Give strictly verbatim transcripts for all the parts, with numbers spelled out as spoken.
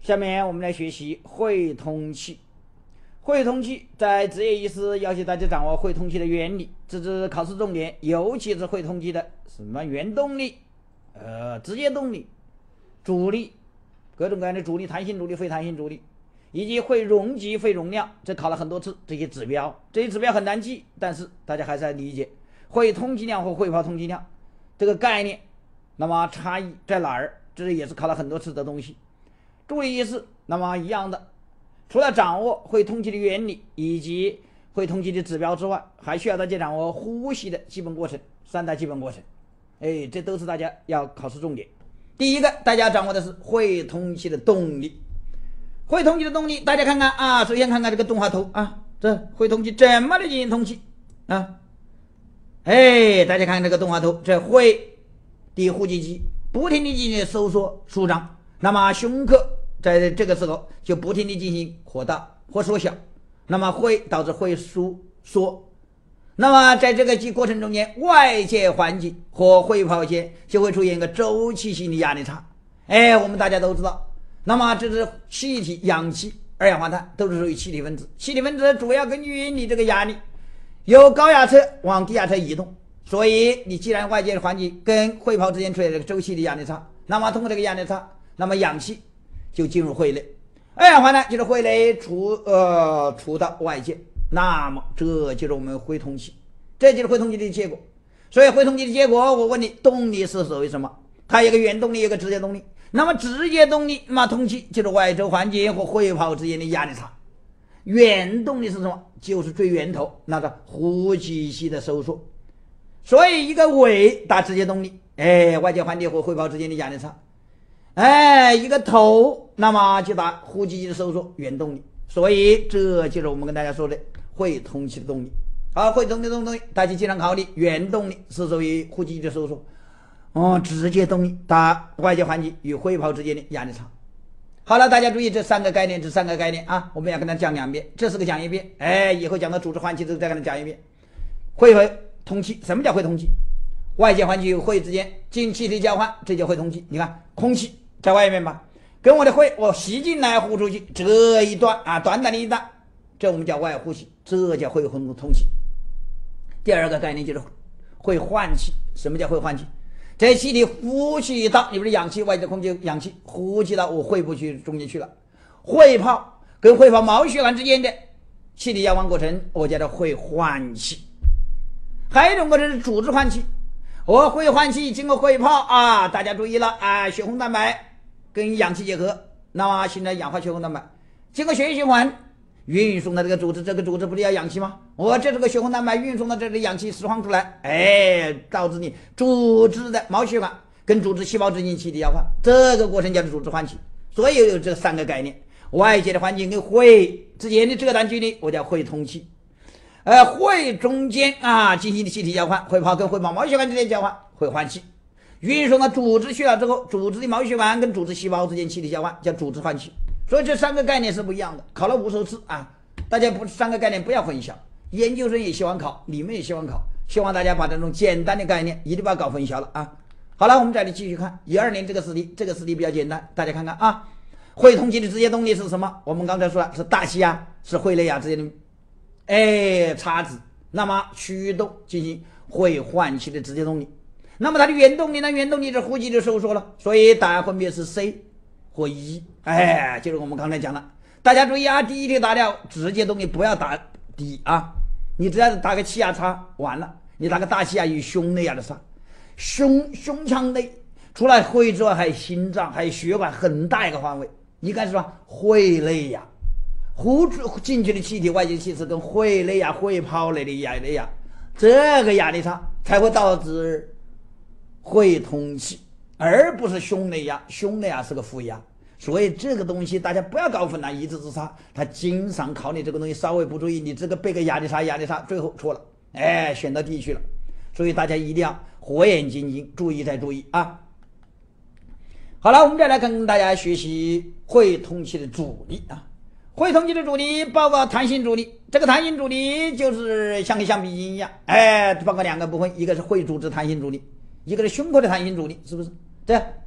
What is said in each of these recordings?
下面我们来学习会通气。会通气在职业医师要求大家掌握会通气的原理，这是考试重点，尤其是会通气的什么原动力、呃直接动力、阻力，各种各样的阻力，弹性阻力、非弹性阻力，以及会容积、非容量，这考了很多次。这些指标，这些指标很难记，但是大家还是要理解会通气量和会跑通气量这个概念，那么差异在哪儿？这也是考了很多次的东西。注意意识，那么一样的，除了掌握会通气的原理以及会通气的指标之外，还需要大家掌握呼吸的基本过程，三大基本过程。哎，这都是大家要考试重点。第一个，大家掌握的是会通气的动力。会通气的动力，大家看看啊，首先看看这个动画图啊，这会通气怎么来进行通气啊？哎，大家看看这个动画图，这会的呼吸肌不停地进行收缩舒张，那么胸廓在这个时候就不停地进行扩大或缩小，那么会导致会收缩。那么在这个过程中间，外界环境和会泡间就会出现一个周期性的压力差。哎，我们大家都知道，那么这是气体、氧气、二氧化碳都是属于气体分子。气体分子主要根据你这个压力，由高压侧往低压侧移动。所以你既然外界的环境跟会泡之间出现这个周期的压力差，那么通过这个压力差，那么氧气就进入会内，二氧化碳就是会内出呃出到外界，那么这就是我们会通气，这就是会通气的结果。所以会通气的结果，我问你，动力是属于什么？它有一个原动力，有一个直接动力。那么直接动力，那么通气就是外周环境和会泡之间的压力差。原动力是什么？就是最源头那个呼吸系的收缩。所以一个尾打直接动力，哎，外界环境和会泡之间的压力差。哎，一个头，那么就打呼吸机的收缩，原动力。所以这就是我们跟大家说的会通气的动力。好，会通气的动力，大家经常考虑，原动力是属于呼吸机的收缩，哦，直接动力打外界环境与会泡之间的压力差。好了，大家注意这三个概念，这三个概念啊，我们要跟他讲两遍，这是个讲一遍，哎，以后讲到组织换气都再跟他讲一遍。会会通气，什么叫会通气？外界环境与会之间进气体交换，这叫会通气。你看空气在外面吧，跟我的会我吸进来呼出去，这一段啊，短短的一段，这我们叫外呼吸，这叫会通气。第二个概念就是会换气。什么叫会换气？这气体呼气到，你不是氧气，外界空气氧气呼气到我肺部去中间去了，会泡跟会泡毛血管之间的气体交换过程，我叫做会换气。还有一种过程是组织换气，我会换气经过会泡啊，大家注意了啊，血红蛋白跟氧气结合，那么形成氧化血红蛋白，经过血液循环运送到这个组织，这个组织不是要氧气吗？我这这个血红蛋白运送到这里，氧气释放出来，哎，导致你组织的毛血管跟组织细胞之间气体交换，这个过程叫做组织换气。所以有这三个概念，外界的环境跟会之间的这段距离，我叫会通气。呃，会中间啊进行的气体交换，会泡跟会泡毛血管之间交换，会换气。运送到组织去了之后，组织的毛血管跟组织细胞之间气体交换，叫组织换气。所以这三个概念是不一样的，考了无数次啊，大家不三个概念不要混淆。研究生也希望考，你们也希望考，希望大家把这种简单的概念一定不要搞混淆了啊。好了，我们再来继续看一二年这个试题，这个试题比较简单，大家看看啊。会通气的直接动力是什么？我们刚才说了，是大气压，是会内压之间的哎差值，那么驱动进行会换气的直接动力。那么它的原动力呢？原动力是呼吸的收缩了，所以答案分别是 C 或 E。哎，就是我们刚才讲的，大家注意啊，第一题打掉直接动力不要打 D 啊，你只要打个气压差完了，你打个大气压与胸内压的差，胸胸腔内除了肺之外还有心脏还有血管很大一个范围，你看是吧？肺内压呼进去的气体外界气体跟会内压会泡内的压力压，这个压力差才会导致会通气，而不是胸内压，胸内压是个负压。所以这个东西大家不要搞混了，一字之差，他经常考你这个东西稍微不注意，你这个背个压力差压力差最后错了，哎，选到 D 去了。所以大家一定要火眼金睛，注意再注意啊。好了，我们再来跟大家学习会通气的阻力啊。会通气的阻力包括弹性阻力，这个弹性阻力就是像个橡皮筋一样，哎，包括两个部分，一个是会组织弹性阻力，一个是胸廓的弹性阻力，是不是？这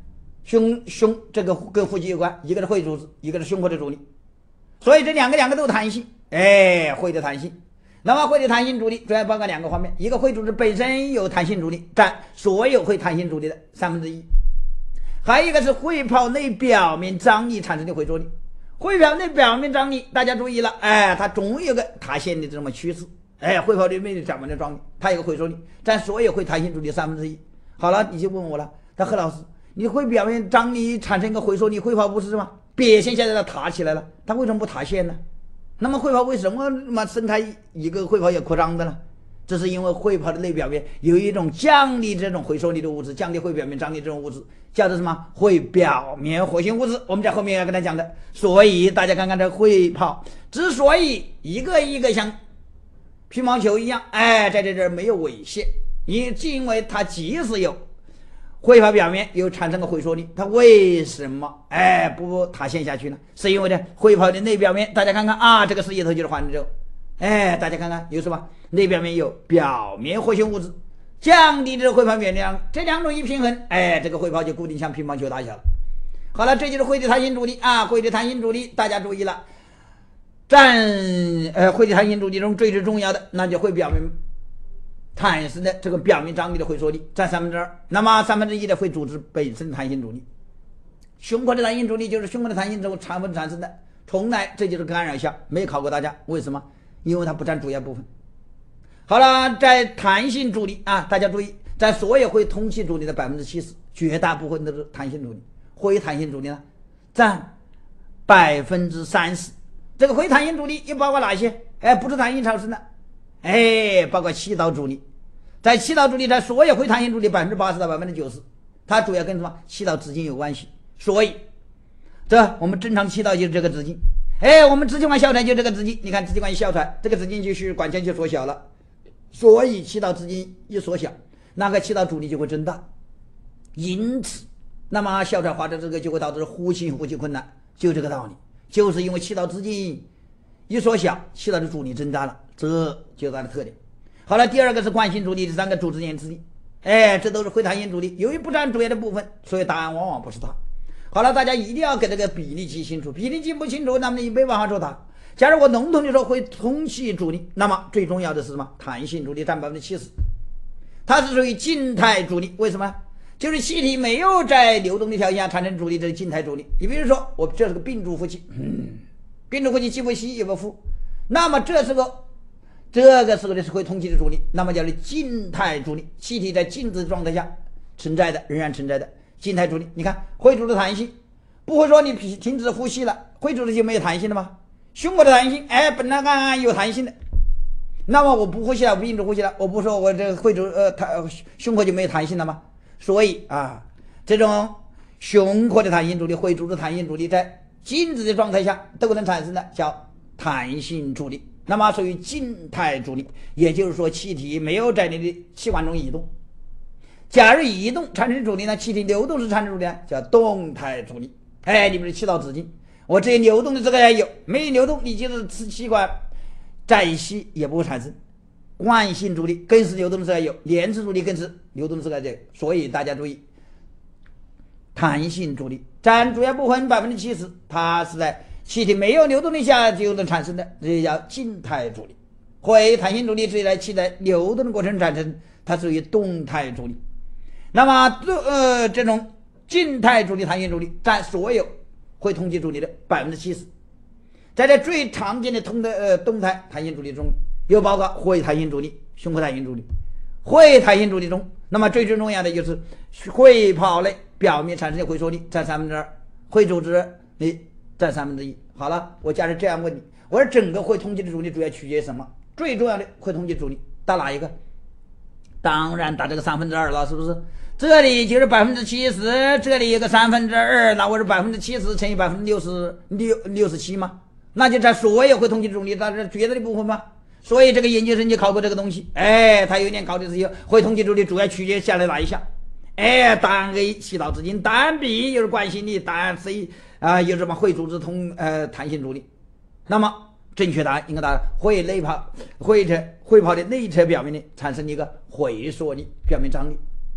胸胸这个跟呼吸有关，一个是会组织，一个是胸廓的阻力，所以这两个两个都有弹性，哎，会的弹性。那么会的弹性阻力主要包括两个方面，一个会组织本身有弹性阻力，占所有会弹性阻力的三分之一，还有一个是会泡内表面张力产生的回缩力。会泡内表面张力大家注意了，哎，它总有个塌陷的这么趋势，哎，会泡内表面的张力它有个回缩力，占所有会弹性阻力三分之一。好了，你就问我了，那何老师，你会表面张力产生一个回缩力，会泡不是吗？表现现在它塌起来了，它为什么不塌陷呢？那么会泡为什么嘛伸开一个会泡也扩张的呢？这是因为会泡的内表面有一种降低这种回缩力的物质，降低会表面张力这种物质叫做什么？会表面活性物质，我们在后面要跟他讲的。所以大家看看这会泡之所以一个一个像乒乓球一样，哎，在这这没有猥亵，因为它即使有会泡表面有产生个回缩力，它为什么哎不塌陷下去呢？是因为呢会泡的内表面，大家看看啊，这个是一头就是环轴，哎，大家看看有什么？内表面有表面活性物质，降低这会泡表面，这两种一平衡，哎，这个会泡就固定像乒乓球大小了。好了，这就是会的弹性阻力啊，会的弹性阻力，大家注意了，占呃会的弹性阻力中最最重要的，那就会表面产生的这个表面张力的回缩力占三分之二，那么三分之一的会组织本身的弹性阻力。胸廓的弹性阻力就是胸廓的弹性之后产产生的，从来这就是干扰项，没有考过大家，为什么？因为它不占主要部分。好了，在弹性阻力啊，大家注意，在所有会通气阻力的百分之七十，绝大部分都是弹性阻力。灰弹性阻力呢，占百分之三十。这个灰弹性阻力又包括哪些？哎，不是弹性产生的，哎，包括气道阻力。在气道阻力，在所有灰弹性阻力百分之八十到百分之九十，它主要跟什么气道直径有关系。所以，这我们正常气道就是这个直径。哎，我们支气管哮喘就这个直径，你看支气管哮喘这个直径就是管腔就缩小了。所以气道直径一缩小，那个气道阻力就会增大，因此那么哮喘化的这个就会导致呼吸呼吸困难，就这个道理，就是因为气道直径一缩小，气道的阻力增大了，这就是它的特点。好了，第二个是惯性阻力，第三个组织延迟力，哎，这都是会弹性阻力，由于不占主要的部分，所以答案往往不是它。好了，大家一定要给这个比例记清楚，比例记不清楚，那么你没办法说它。假如我笼统的说会通气阻力，那么最重要的是什么？弹性阻力占百分之七十，它是属于静态阻力。为什么？就是气体没有在流动的条件下产生阻力，这是静态阻力。你比如说，我这是个并注呼吸，嗯，并注呼吸既不吸也不呼，那么这是个这个时候的是会通气的阻力，那么叫做静态阻力。气体在静止状态下存在的，仍然存在的静态阻力。你看会组织弹性，不会说你停止呼吸了，会组织就没有弹性了吗？胸廓的弹性，哎，本来刚刚有弹性的，那么我不呼吸了，我不停止呼吸了，我不说我这个会组呃，它胸廓就没有弹性了吗？所以啊，这种胸廓的弹性阻力、会组织弹性阻力，在静止的状态下都能产生的叫弹性阻力，那么属于静态阻力，也就是说气体没有在你的气管中移动。假如移动产生阻力呢，气体流动时产生阻力呢，叫动态阻力。哎，你比如气道直径。我这些流动的这个也有，没有流动，你就是吃气管再吸也不会产生。惯性阻力更是流动的这个有，连次阻力更是流动的这个有。所以大家注意，弹性阻力占主要部分百分之七十，它是在气体没有流动的下就能产生的，这叫静态阻力。会弹性阻力是在气在流动的过程产生，它属于动态阻力。那么呃这种静态阻力、弹性阻力占所有会通气阻力的百分之七十，在这最常见的通的呃动态弹性阻力中，又包括会弹性阻力、胸廓弹性阻力。会弹性阻力中，那么最最重要的就是会泡内表面产生的回缩力占三分之二，会组织力占三分之一。好了，我假如这样问你，我说整个会通气的阻力主要取决于什么？最重要的会通气阻力打哪一个？当然打这个三分之二了，是不是？这里就是百分之七十，这里有个三分之二，那我是百分之七十乘以百分之六十六六十七吗？那就在所有会通气阻力，它是绝对的部分吗？所以这个研究生就考过这个东西，哎，他有点考的是会通气阻力主要取决下来哪一项？哎，答案 A 气道直径，答案 B 又是惯性力，答案 C 啊、呃、有什么会组织通呃弹性阻力。那么正确答案应该答案会内泡会侧会泡的内侧表面呢产生一个回缩力，表面张力。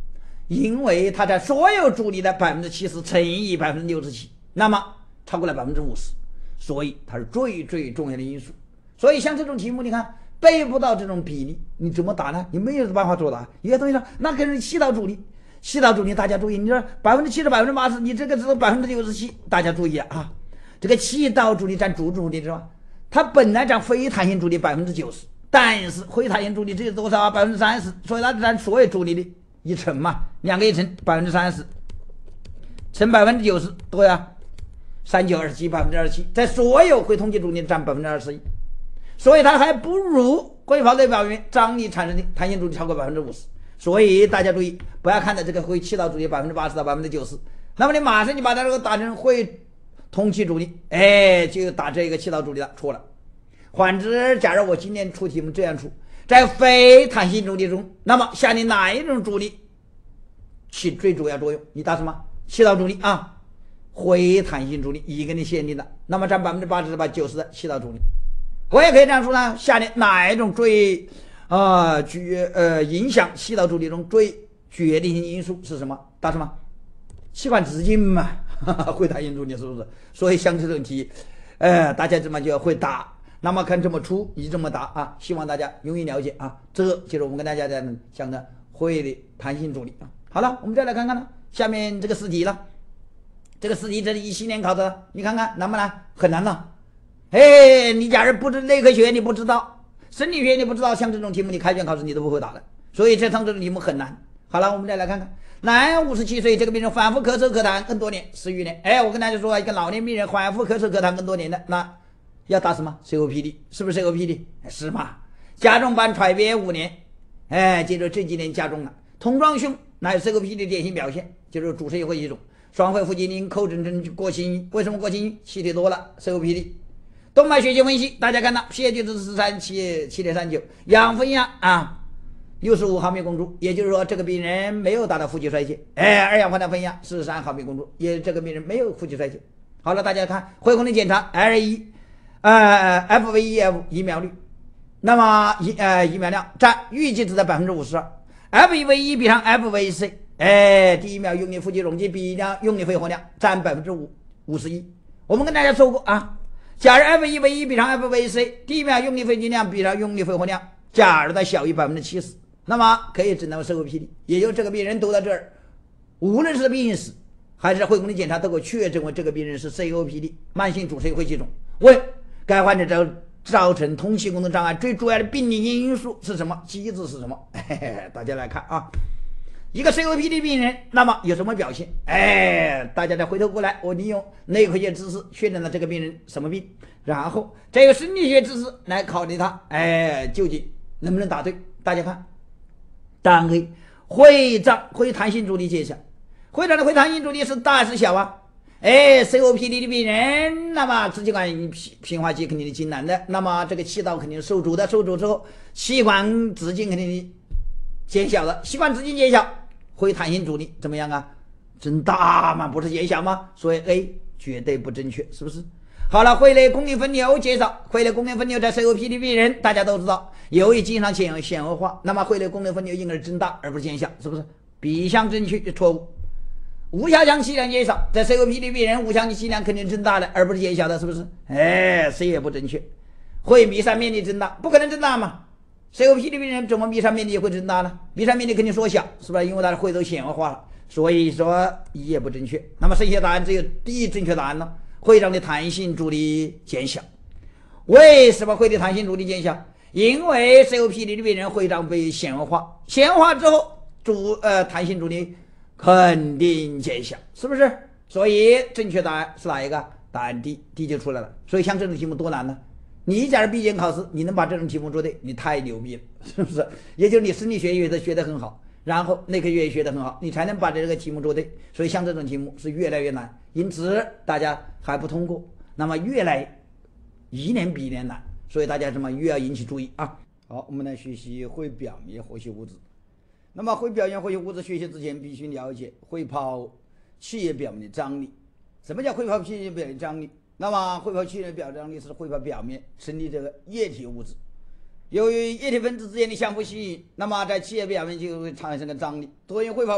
因为它在所有助力的百分之七十乘以百分之六十七，那么超过了百分之五十，所以它是最最重要的因素。所以像这种题目，你看背不到这种比例，你怎么答呢？你没有办法作答。有些同学说，那可是气道阻力，气道阻力大家注意，你说百分之七十、百分之八十，你这个只有百分之六十七，大家注意啊！这个气道阻力占主阻力是吧？它本来占非弹性阻力百分之九十，但是非弹性阻力只有多少啊？百分之三十，所以它占所有阻力的一乘嘛，两个一乘百分之三十，乘百分之九十，对啊，三九二十七，百分之二十七，在所有会通气阻力占百分之二十一，所以它还不如会跑对表面张力产生的弹性阻力超过百分之五十。所以大家注意，不要看到这个会气道阻力百分之八十到百分之九十，那么你马上就把它这个打成会通气阻力，哎，就打这个气道阻力了，错了。换之，假如我今天出题目这样出，在非弹性阻力中，那么下列哪一种阻力起最主要作用？你答什么？气道阻力啊，非弹性阻力一个你限定的，那么占百分之八十到九十的气道阻力。我也可以这样说呢，下列哪一种最啊决呃影响气道阻力中最决定性因素是什么？答什么？气管直径嘛。会弹性阻力是不是？所以像这种题，呃，大家怎么就要会答？那么看这么出，你这么答啊？希望大家容易了解啊。这就是我们跟大家讲的会的弹性阻力啊。好了，我们再来看看呢，下面这个试题了。这个试题这是一七年考的，你看看难不难？很难了。哎，你假如不知内科学，你不知道生理学，你不知道，像这种题目，你开卷考试你都不会答的。所以这场这种题目很难。好了，我们再来看看。男五十七岁，这个病人反复咳嗽咳痰更多年，十余年。哎，我跟大家说，一个老年病人反复咳嗽咳痰更多年的，那要答什么 ？C O P D 是不是 C O P D？ 是嘛？加重版喘憋五年，哎，接着这几年加重了。桶状胸那有 C O P D 的典型表现，就是主舌会一种。双肺副经令口诊症过轻，为什么过轻？气体多了 ，C O P D。动脉血型分析，大家看到血距值十三七七点三九，氧分压啊。六十五毫米汞柱，也就是说这个病人没有达到呼吸衰竭。哎，二氧化碳分压四十三毫米汞柱，也这个病人没有呼吸衰竭。好了，大家看肺功能检查 L 一 呃 F V E F 疫苗率，那么疫呃疫苗量占预计值的百分之五十二 ，F V E 比上 F V C， 哎，第一秒用力呼吸容积比量用力肺活量占百分之五五十一。我们跟大家说过啊，假如 F V E 比上 F V C， 第一秒用力肺肌量比上用力肺活量，假如它小于百分之七十。那么可以诊断为 C O P D， 也就这个病人读到这儿，无论是病史还是肺功能检查，都可以确诊为这个病人是 C O P D 慢性阻塞会气肿。问该患者造造成通气功能障碍最主要的病理因素是什么？机制是什么？嘿嘿，大家来看啊，一个 C O P D 病人，那么有什么表现？哎，大家再回头过来，我利用内科学知识确认了这个病人什么病，然后再用生理学知识来考虑他，哎，究竟能不能答对？大家看。当然可以，会脏会弹性阻力减小，会脏的会弹性阻力是大还是小啊？哎 ，C O P D 的病人，那么支气管平平滑肌肯定是痉挛的，那么这个气道肯定是受阻的，受阻之后气管直径肯定减小了，气管直径减小，会弹性阻力怎么样啊？增大嘛，不是减小吗？所以 A 绝对不正确，是不是？好了，会内功能分流介绍，会内功能分流在 C O P D 病人大家都知道，由于经常显显恶化，那么会内功能分流应该是增大而不是减小，是不是？B 项正确错误。无下腔气量减少，在 C O P D 病人无下腔气量肯定增大的而不是减小的，是不是？哎 ，C 也不正确。会弥散面积增大，不可能增大嘛 ？C O P D 病人怎么弥散面积会增大呢？弥散面积肯定缩小，是吧？因为它的会都显恶化了，所以说一也不正确。那么剩下答案只有第一正确答案了。会让的弹性阻力减小，为什么会的弹性阻力减小？因为 C O P D 的病人会让被显恶化，显恶化之后阻呃弹性阻力肯定减小，是不是？所以正确答案是哪一个？答案 D， D 就出来了。所以像这种题目多难呢？你假如闭卷考试，你能把这种题目做对，你太牛逼了，是不是？也就是你生理学学的学得很好，然后内科学也学得很好，你才能把这个题目做对。所以像这种题目是越来越难，因此大家还不通过，那么越来一年比一年难，所以大家什么越要引起注意啊。好，我们来学习会表面活性物质。那么会表面活性物质学习之前，必须了解会泡气液表面的张力。什么叫会泡气液表面张力？那么会泡气液表面张力是会泡表面成立这个液体物质。由于液体分子之间的相互吸引，那么在气液表面就会产生个张力。多元会泡比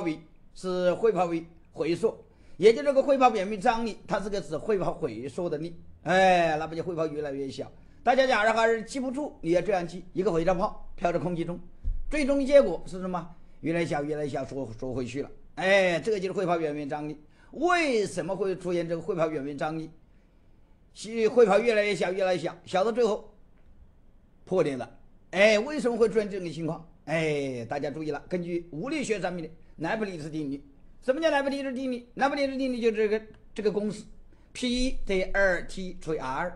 是会泡回缩，也就这个会泡表面张力，它是个指会泡回缩的力。哎，那不就会泡越来越小？大家假如还是记不住，你要这样记：一个回潮泡飘在空气中，最终的结果是什么？越来越小，越来越小，缩缩回去了。哎，这个就是会泡表面张力。为什么会出现这个会泡表面张力？会泡越来越小，越来越小，小到最后破裂了。哎，为什么会出现这种情况？哎，大家注意了，根据物理学上面的奈普利斯定律。什么叫奈普利斯定律？奈普利斯定律就是这个这个公式 ：P 等于 二 T 除以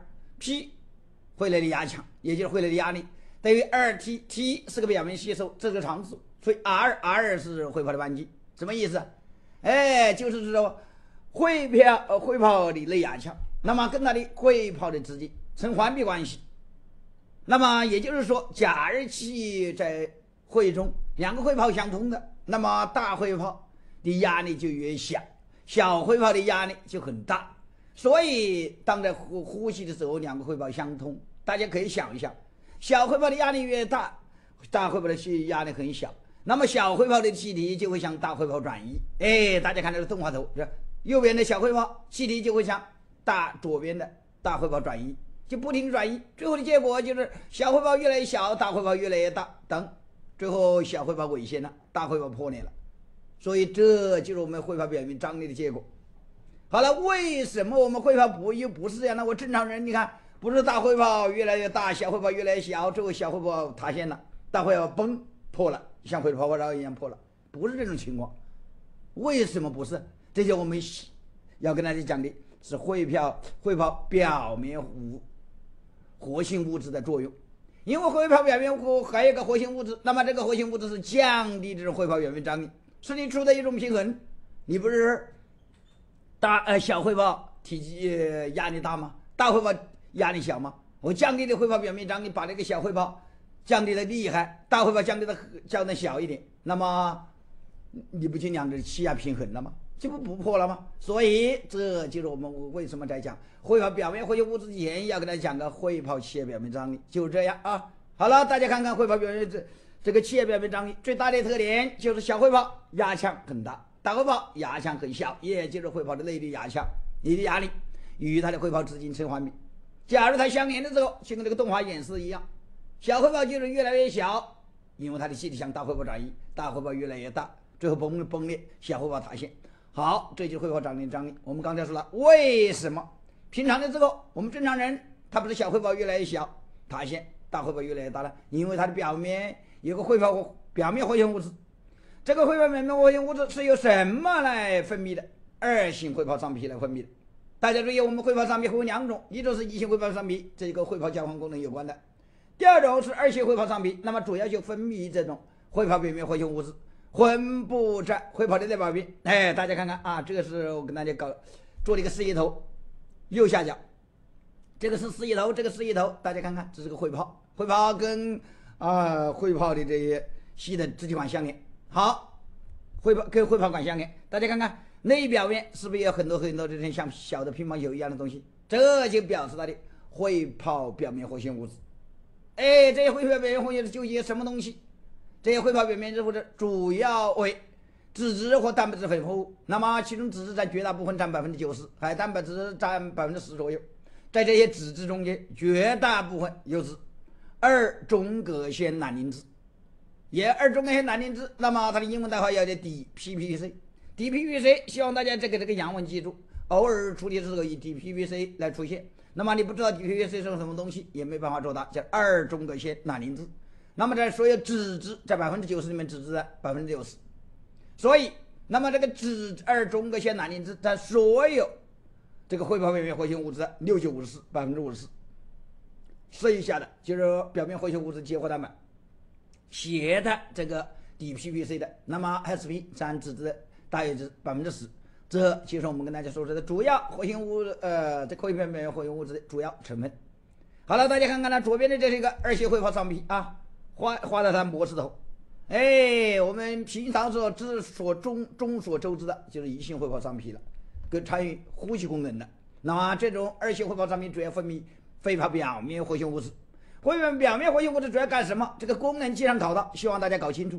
R。P 回来的压强，也就是回来的压力，等于 二 T。T 是个表面吸收，这是个常数。所以 R，R 是会泡的半径。什么意思？哎，就是说会泡呃会泡的内压强，那么跟它的会泡的之间成环比关系。那么也就是说，假如气在会中两个会泡相通的，那么大会泡的压力就越小，小会泡的压力就很大。所以当在呼呼吸的时候，两个会泡相通，大家可以想一下，小会泡的压力越大，大会泡的气压力很小，那么小会泡的气体就会向大会泡转移。哎，大家看这个动画头，是右边的小会泡气体就会向大左边的大会泡转移，就不停转移，最后的结果就是小会泡越来越小，大会泡越来越大，等最后小会泡危险了，大会泡破裂了。所以这就是我们会泡表面张力的结果。好了，为什么我们会泡不又不是这样呢？我正常人，你看，不是大会泡越来越大，小会泡越来越小，最后小会泡塌陷了，大会泡崩破了，像回泡泡罩一样破了，不是这种情况。为什么不是？这就我们要跟大家讲的是会泡会泡表面物活性物质的作用。因为会泡表面还有一个活性物质，那么这个活性物质是降低这种会泡表面张力，是你处在一种平衡。你不是大呃小会泡体积、呃、压力大吗？大会泡压力小吗？我降低的会泡表面张力，把这个小会泡降低的厉害，大会泡降低的降的小一点，那么你不就两者气压平衡了吗？这不不破了吗？所以这就是我们为什么在讲会泡表面活性物质之前要跟大家讲个会泡气液表面张力，就这样啊。好了，大家看看会泡表面这这个气液表面张力最大的特点就是小会泡压强很大，大会泡压强很小，也就是会泡的内力压强，你的压力与它的会泡之间成环比。假如它相连的时候，就跟这个动画演示一样，小会泡就是越来越小，因为它的气体向大会泡转移，大会泡越来越大，最后崩崩裂，小会泡塌陷。好，这就是会泡张力张力。我们刚才说了，为什么平常的时候我们正常人他不是小会泡越来越小塌陷，大会泡越来越大了？因为它的表面有个会泡表面活性物质，这个会泡表面活性物质是由什么来分泌的？二型会泡上皮来分泌的。大家注意，我们会泡上皮会有两种，一种是一型会泡上皮，这个会泡交换功能有关的；第二种是二型会泡上皮，那么主要就分泌这种会泡表面活性物质。分布在会泡的内表面。哎，大家看看啊，这个是我跟大家搞做了一个示意头，右下角这个是示意头，这个示意头大家看看，这是个会泡，会泡跟啊、呃、会泡的这些细的支气管相连。好，会泡跟会泡管相连，大家看看内表面是不是有很多很多这些像小的乒乓球一样的东西？这就表示它的会泡表面活性物质。哎，这些会泡表面活性物质就一些什么东西？这些会泡表面物质主要为脂质或蛋白质混合物，那么其中脂质占绝大部分，占百分之九十，还蛋白质占百分之十左右。在这些脂质中间，绝大部分有脂二中隔酰蓝磷脂，也二中隔酰蓝磷脂，那么它的英文代号叫做 D P P C。D P P C 希望大家这个这个洋文记住，偶尔处理的时候以 D P P C 来出现。那么你不知道 D P P C 是什么东西，也没办法作答，叫二中隔酰蓝磷脂。那么在所有脂质在百分之九十里面，脂质在百分之六十，所以那么这个脂二中隔酰蓝磷脂在所有这个会泡表面活性物质六九五十百分之五十，剩下的就是表面活性物质结合蛋白，写的这个 D P P C 的，那么 S P 占脂质的大约是百分之十，这就是我们跟大家说的主要活性物质，呃，这会泡表面活性物质的主要成分。好了，大家看看呢，左边的这是一个二型会泡上皮啊。画画了它模式头，哎，我们平常所知所中众所周知的就是一型会泡上皮了，跟参与呼吸功能的。那么这种二型会泡上皮主要分泌会泡表面活性物质，会泡表面活性物质主要干什么？这个功能经常考到，希望大家搞清楚。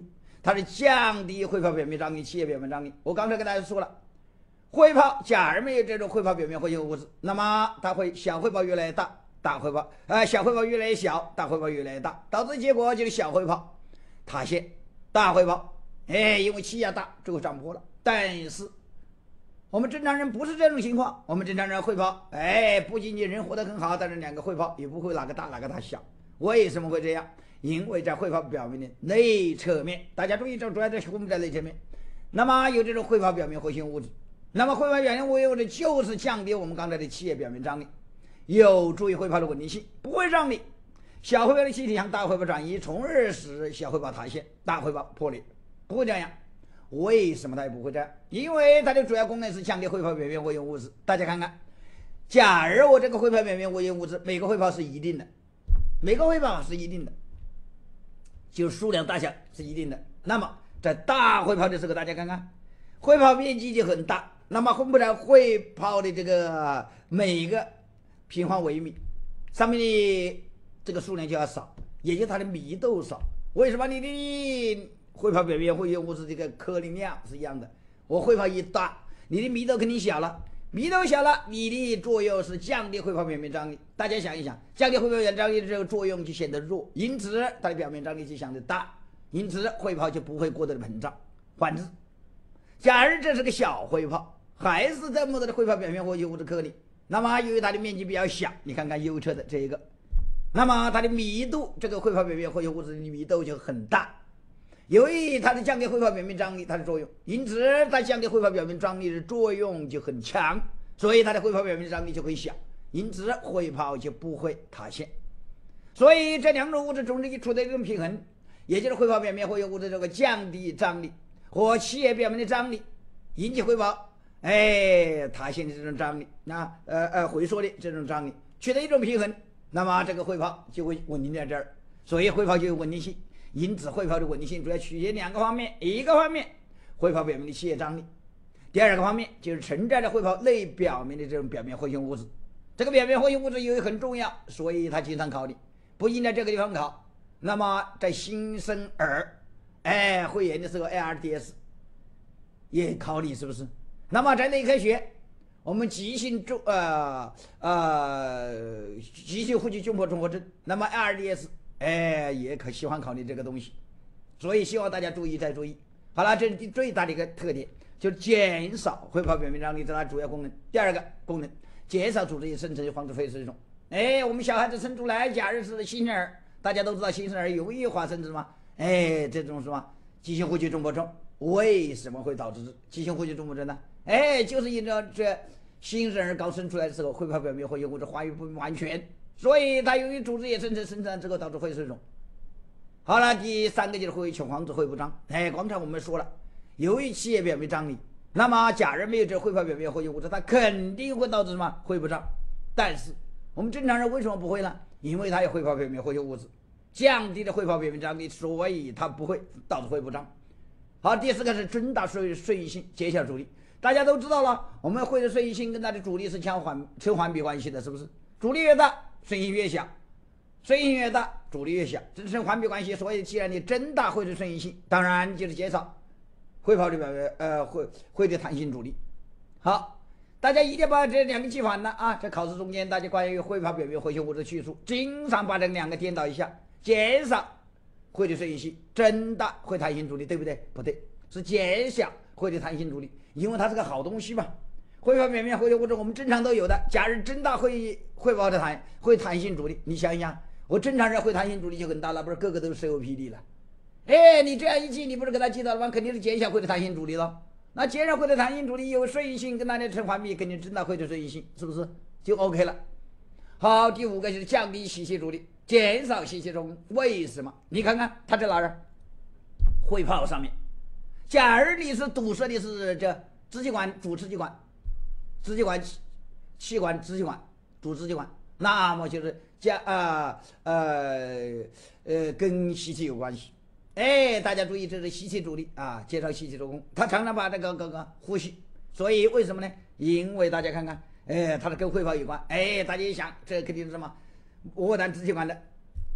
它是降低汇泡表面张力、气液表面张力。我刚才跟大家说了，汇泡假如没有这种汇泡表面活性物质，那么它会小汇泡越来越大，大汇泡呃小汇泡越来越小，大汇泡越来越大，导致结果就是小汇泡塌陷，大汇泡哎因为气压大最后胀破了。但是我们正常人不是这种情况，我们正常人汇泡哎不仅仅人活得很好，但是两个汇泡也不会哪个大哪个大小。为什么会这样？因为在汇泡表面的内侧面，大家注意，这主要在我们在内侧面，那么有这种汇泡表面活性物质，那么汇泡表面活性物质就是降低我们刚才的气液表面张力，有助于汇泡的稳定性，不会让你小汇泡的气体向大汇泡转移，从而使小汇泡塌陷，大汇泡破裂，不会这样。为什么它也不会这样？因为它的主要功能是降低汇泡表面活性物质。大家看看，假如我这个汇泡表面活性物质每个汇泡是一定的，每个汇泡是一定的，就数量大小是一定的，那么在大汇泡的时候，大家看看汇泡面积就很大，那么分布在汇泡的这个每个平方微米上面的这个数量就要少，也就是它的密度少。为什么？你的汇泡表面活性物质这个颗粒量是一样的，我汇泡一大，你的密度肯定小了，密度小了，你的作用是降低汇泡表面张力。大家想一想，降低汇泡表面张力的这个作用就显得弱，因此它的表面张力就相对大，因此汇泡就不会过多的膨胀。反之，假如这是个小汇泡，还是这么多的汇泡表面活性物质颗粒，那么由于它的面积比较小，你看看右侧的这一个，那么它的密度，这个汇泡表面活性物质的密度就很大。由于它的降低汇泡表面张力，它的作用，因此它降低汇泡表面张力的作用就很强，所以它的汇泡表面张力就会小，因此汇泡就不会塌陷。所以这两种物质中间处在一种平衡，也就是汇泡表面活性物质这个降低张力和气液表面的张力引起汇泡哎塌陷的这种张力，那呃呃回缩的这种张力取得一种平衡，那么这个汇泡就会稳定在这儿，所以汇泡就有稳定性。因此汇泡的稳定性主要取决于两个方面，一个方面汇泡表面的气液张力，第二个方面就是存在着汇泡内表面的这种表面活性物质。这个表面活性物质由于很重要，所以它经常考你，不仅在这个地方考，那么在新生儿哎会员的时候 A R D S 也考你，是不是？那么在内科学我们急性中呃呃急性呼吸窘迫综合症，那么 A R D S哎，也可喜欢考虑这个东西，所以希望大家注意再注意。好了，这是最大的一个特点，就是减少汇泡表面张力，这是它主要功能。第二个功能，减少组织液生成，防止肺水肿。哎，我们小孩子生出来，假如是新生儿，大家都知道新生儿容易发生什么？哎，这种什么急性呼吸综合症，为什么会导致急性呼吸综合症呢？哎，就是因为这新生儿刚生出来的时候，汇泡表面活性物质发育不完全。所以它由于组织液生成生产之后导致肺水肿。好了，第三个就是会穷防止肺不张。哎，刚才我们说了，由于气液表面张力，那么假如没有这汇泡表面活性物质，它肯定会导致什么肺不张。但是我们正常人为什么不会呢？因为它有汇泡表面活性物质，降低了汇泡表面张力，所以它不会导致肺不张。好，第四个是增大顺顺应性，减小阻力。大家都知道了，我们会的顺应性跟它的阻力是相反成反比关系的，是不是？阻力越大，顺应越小，顺应越大，阻力越小，这是环比关系。所以，既然你增大汇的顺应性，当然就是减少汇泡的表面呃汇汇的弹性阻力。好，大家一定把这两个记反了啊！在考试中间，大家关于汇泡表面活性物质去除，经常把这两个颠倒一下，减少汇的顺应性，增大汇弹性阻力，对不对？不对，是减小汇的弹性阻力，因为它是个好东西嘛。汇泡表面活性物质我们正常都有的，假如增大汇汇泡的弹会弹性阻力，你想一想，我正常人会弹性阻力就很大了，不是个个都是 C O P D 了？哎，你这样一记，你不是给他记到了吗？肯定是减小汇的弹性阻力了。那减少汇的弹性阻力有顺应性，跟它的成反比，肯定增大汇的顺应性，是不是就 OK 了？好，第五个就是降低吸气阻力，减少吸气作用。为什么？你看看它在哪儿？汇泡上面。假如你是堵塞的是这支气管、主支气管。支气管、气管、支气管、主支气管，那么就是加啊 呃, 呃呃跟吸气有关系。哎，大家注意，这是吸气阻力啊，减少吸气作用。它常常把这个个个呼吸，所以为什么呢？因为大家看看，哎，它是跟汇泡有关。哎，大家一想，这肯定是什么？卧单支气管的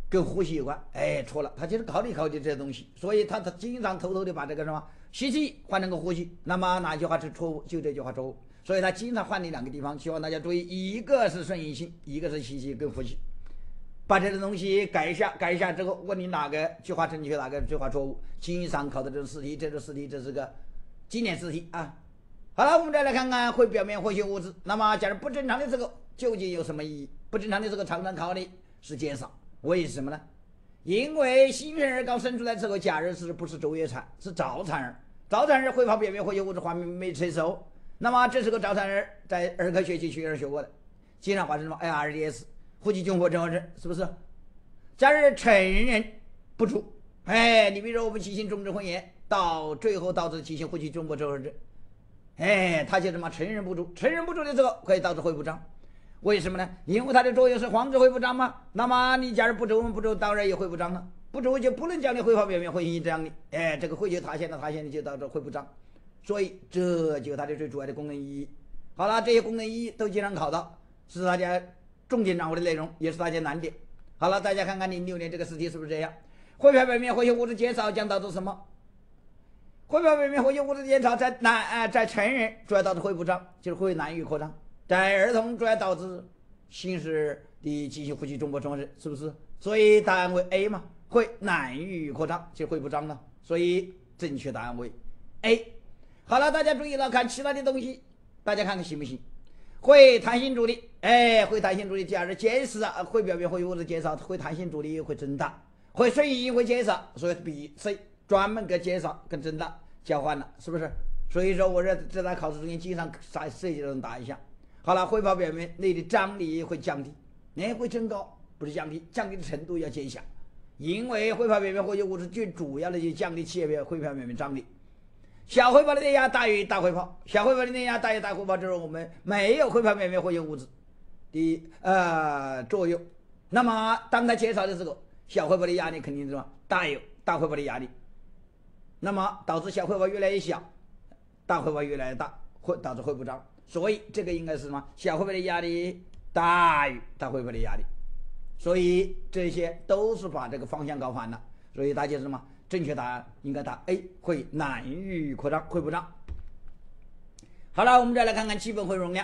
跟呼吸有关。哎，错了，他就是考虑考虑这些东西，所以他他经常偷偷的把这个什么吸气换成个呼吸，那么哪句话是错误？就这句话错误。所以他经常换你两个地方，希望大家注意，一个是顺应性，一个是吸气跟呼吸。把这个东西改一下，改一下之后，问你哪个句话正确，哪个句话错误。经常考的这种试题，这种试题这是个经典试题啊。好了，我们再来看看会表面活性物质。那么，假如不正常的这个究竟有什么意义？不正常的这个常常考的是减少，为什么呢？因为新生儿刚生出来之后，假如是不是周月产，是早产儿，早产儿会把表面活性物质还没成熟。那么这是个早产儿，在儿科学期学上学过的，经常发生什么 A R D S。呼吸综合症症是不是？假如成人不足，哎，你比如说我们急性中脂混盐，到最后导致急性呼吸综合症症，哎，它就什么成人不足，成人不足的时候可以导致肺部胀，为什么呢？因为它的作用是防止肺部胀嘛。那么你假如不足，不足当然也肺部胀了，不足就不能将你挥发表面会影响你，哎，这个肺就塌陷了，塌陷了就导致肺部胀，所以这就是它的最主要的功能意义。好了，这些功能意义都经常考到，是大家重点掌握的内容，也是大家难点。好了，大家看看零六年这个试题是不是这样？肺表面活性物质减少将导致什么？肺表面活性物质减少在男啊、呃、在成人主要导致肺部胀，就是会难以扩张；在儿童主要导致心室的急性呼吸综合症，是不是？所以答案为 A 嘛，会难以扩张，就肺部胀了。所以正确答案为 A。好了，大家注意了，看其他的东西，大家看看行不行？会弹性阻力，哎，会弹性阻力，假如减少啊，会表面活性物质减少，会弹性阻力会增大，会顺应性会减少，所以比 C 专门跟减少跟增大交换了，是不是？所以说我这这在考试中间经常在设计这种答案项。好了，肺泡表面内的张力会降低，哎，会增高，不是降低，降低的程度要减小，因为肺泡表面活性物质最主要的就降低气液肺泡表面张力。小肺泡的电压大于大肺泡，小肺泡的电压大于大肺泡，就是我们没有肺泡表面活性物质的呃作用。那么当它减少的时候，小肺泡的压力肯定是什么大于大肺泡的压力，那么导致小肺泡越来越小，大肺泡越来越大，会导致肺部胀。所以这个应该是什么？小肺泡的压力大于大肺泡的压力。所以这些都是把这个方向搞反了。所以大家是什么？正确答案应该答 A， 会难于扩张，会不胀。好了，我们再来看看基本会容量。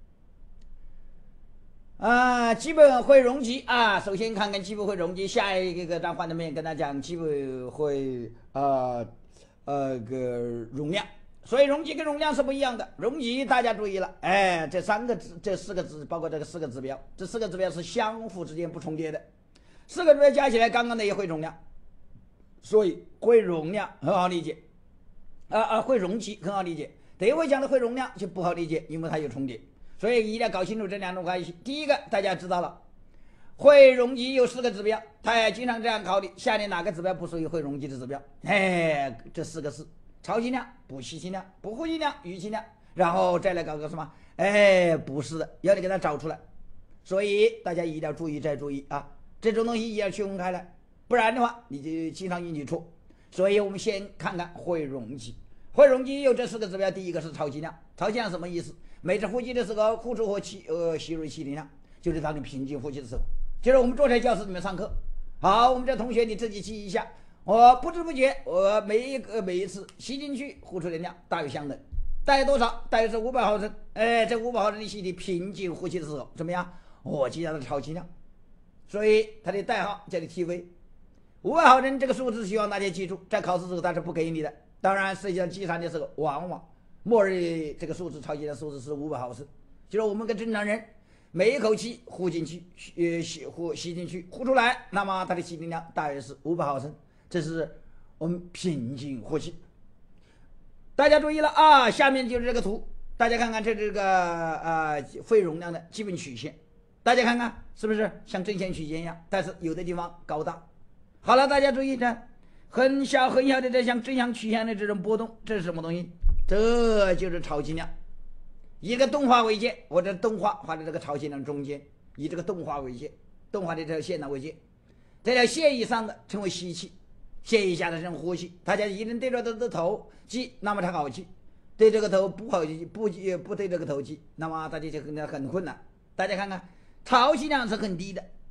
啊、呃，基本会容积啊，首先看看基本会容积，下一个张幻灯片跟大家讲基本会呃呃个容量。所以容积跟容量是不一样的。容积大家注意了，哎，这三个字，这四个字，包括这个四个指标，这四个指标是相互之间不重叠的，四个指标加起来刚刚的也会容量。所以会容量很好理解，啊啊，会容积很好理解。等一会讲的会容量就不好理解，因为它有重叠，所以一定要搞清楚这两种关系。第一个大家知道了，会容积有四个指标，它也经常这样考虑，下列哪个指标不属于会容积的指标？哎，这四个是超气量、不吸气量、不呼气量、余气量，然后再来搞个什么？哎，不是的，要你给它找出来。所以大家一定要注意，再注意啊，这种东西也要区分开来。不然的话，你就经常引起错。所以我们先看看会容积。会容积有这四个指标，第一个是超气量。超气量什么意思？每次呼吸的时候，呼出和气呃吸入气体量，就是当你平静呼吸的时候。就是我们坐在教室里面上课，好，我们这同学你自己记一下，我不知不觉，我每一个每一次吸进去、呼出的量大约相等，大约多少？大约是五百毫升。哎，这五百毫升的气体平静呼吸的时候怎么样？我记它的超气量，所以它的代号叫做 T V。五百毫升这个数字，希望大家记住，在考试时候它是不给你的。当然，实际上计算的时候，往往默认这个数字超级的数字是五百毫升，就是我们跟正常人每一口气呼进去，呃吸呼吸进去，呼出来，那么它的气体量大约是五百毫升，这是我们平静呼吸。大家注意了啊，下面就是这个图，大家看看这这个呃肺容量的基本曲线，大家看看是不是像正线曲线一样，但是有的地方高大。好了，大家注意看，很小很小的这像正向曲线的这种波动，这是什么东西？这就是超气量。以一个动画为界，我这动画画在这个超气量中间，以这个动画为界，动画的这条线呢为界，这条线以上的称为吸气，线以下的称为呼气。大家一定对着这个头记，那么它好记；对这个头不好记，不记不对这个头记，那么大家就很很困难。大家看看，超气量是很低的。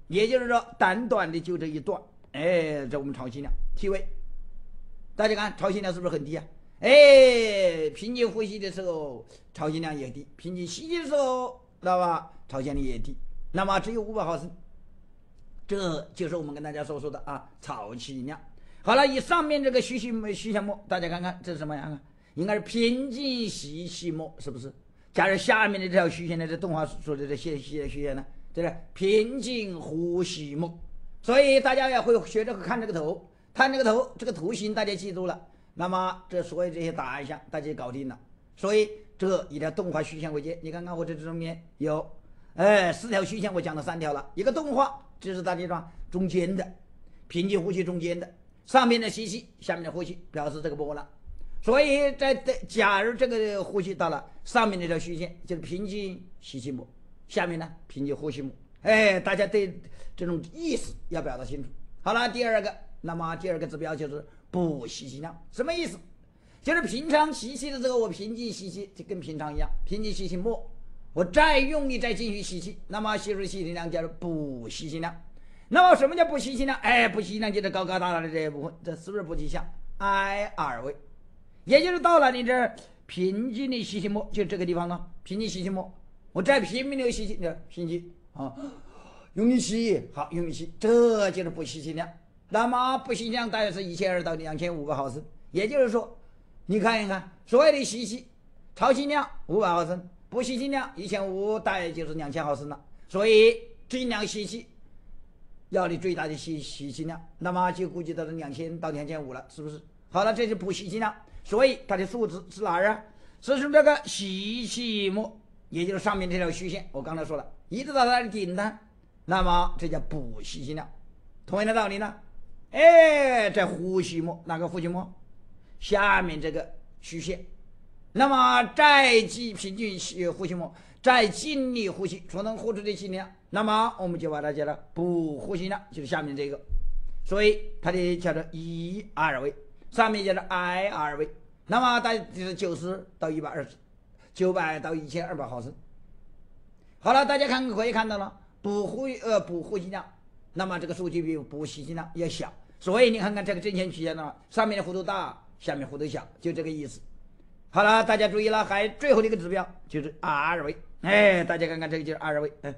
也就是说短短的就这一段，哎，这我们潮气量 T 位，大家看潮气量是不是很低啊？哎，平静呼吸的时候潮气量也低，平静吸气的时候，知道吧？潮气量也低，那么只有五百毫升，这就是我们跟大家所说的啊潮气量。好了，以上面这个虚气虚线膜，大家看看这是什么样啊？应该是平静吸气膜，是不是？加入下面的这条虚线呢，这动画说的这些虚虚线呢，这是平静呼吸膜。所以大家也会学着看这个头，看这个头，这个图形大家记住了。那么这所有这些答案项大家搞定了。所以这一条动画虚线为界，你看看我这中间有，哎，四条虚线，我讲了三条了。一个动画，这是大家说中间的平静呼吸中间的，上面的吸气，下面的呼吸，表示这个波浪。所以在假如这个呼吸到了上面那条虚线，就是平静吸气膜，下面呢平静呼吸膜。哎，大家对这种意思要表达清楚。好了，第二个，那么第二个指标就是补吸气量，什么意思？就是平常吸气的时候，我平静吸气，就跟平常一样，平静吸气末，我再用力再继续吸气，那么吸入吸气量叫做补吸气量。那么什么叫补吸气量？哎，补吸气量就是高高大大的这一部分，这是不是补气项 I 二位？也就是到了你这平静的吸气末，就这个地方呢，平静吸气末，我再拼命的吸气，吸气啊，用力吸，好，用力吸，这就是补吸气量。那么补吸气量大约是一千二到两千五百毫升，也就是说，你看一看，所有的吸气，潮气量五百毫升，补吸气量一千五，大约就是两千毫升了。所以尽量吸气，要你最大的吸吸气量，那么就估计到了两千到两千五了，是不是？好了，这是补吸气量。所以它的数值是哪儿啊？是从这个吸气末，也就是上面这条虚线，我刚才说了，一直到它的顶端，那么这叫补吸气量。同样的道理呢，哎，在呼吸末，哪个呼吸末？下面这个虚线，那么再继平静呼吸末，再尽力呼吸，所能呼出的气量，那么我们就把它叫做补呼吸量，就是下面这个。所以它的叫做一二位。上面叫做 I 二位，那么大概就是九十到一百二十，九百到一千二百毫升。好了，大家看可以看到了，补呼呃补呼吸量，那么这个数据比补吸气量要小，所以你看看这个正弦曲线呢，上面的弧度大，下面弧度小，就这个意思。好了，大家注意了，还最后的一个指标就是 R 位，哎，大家看看这个就是 R 位，哎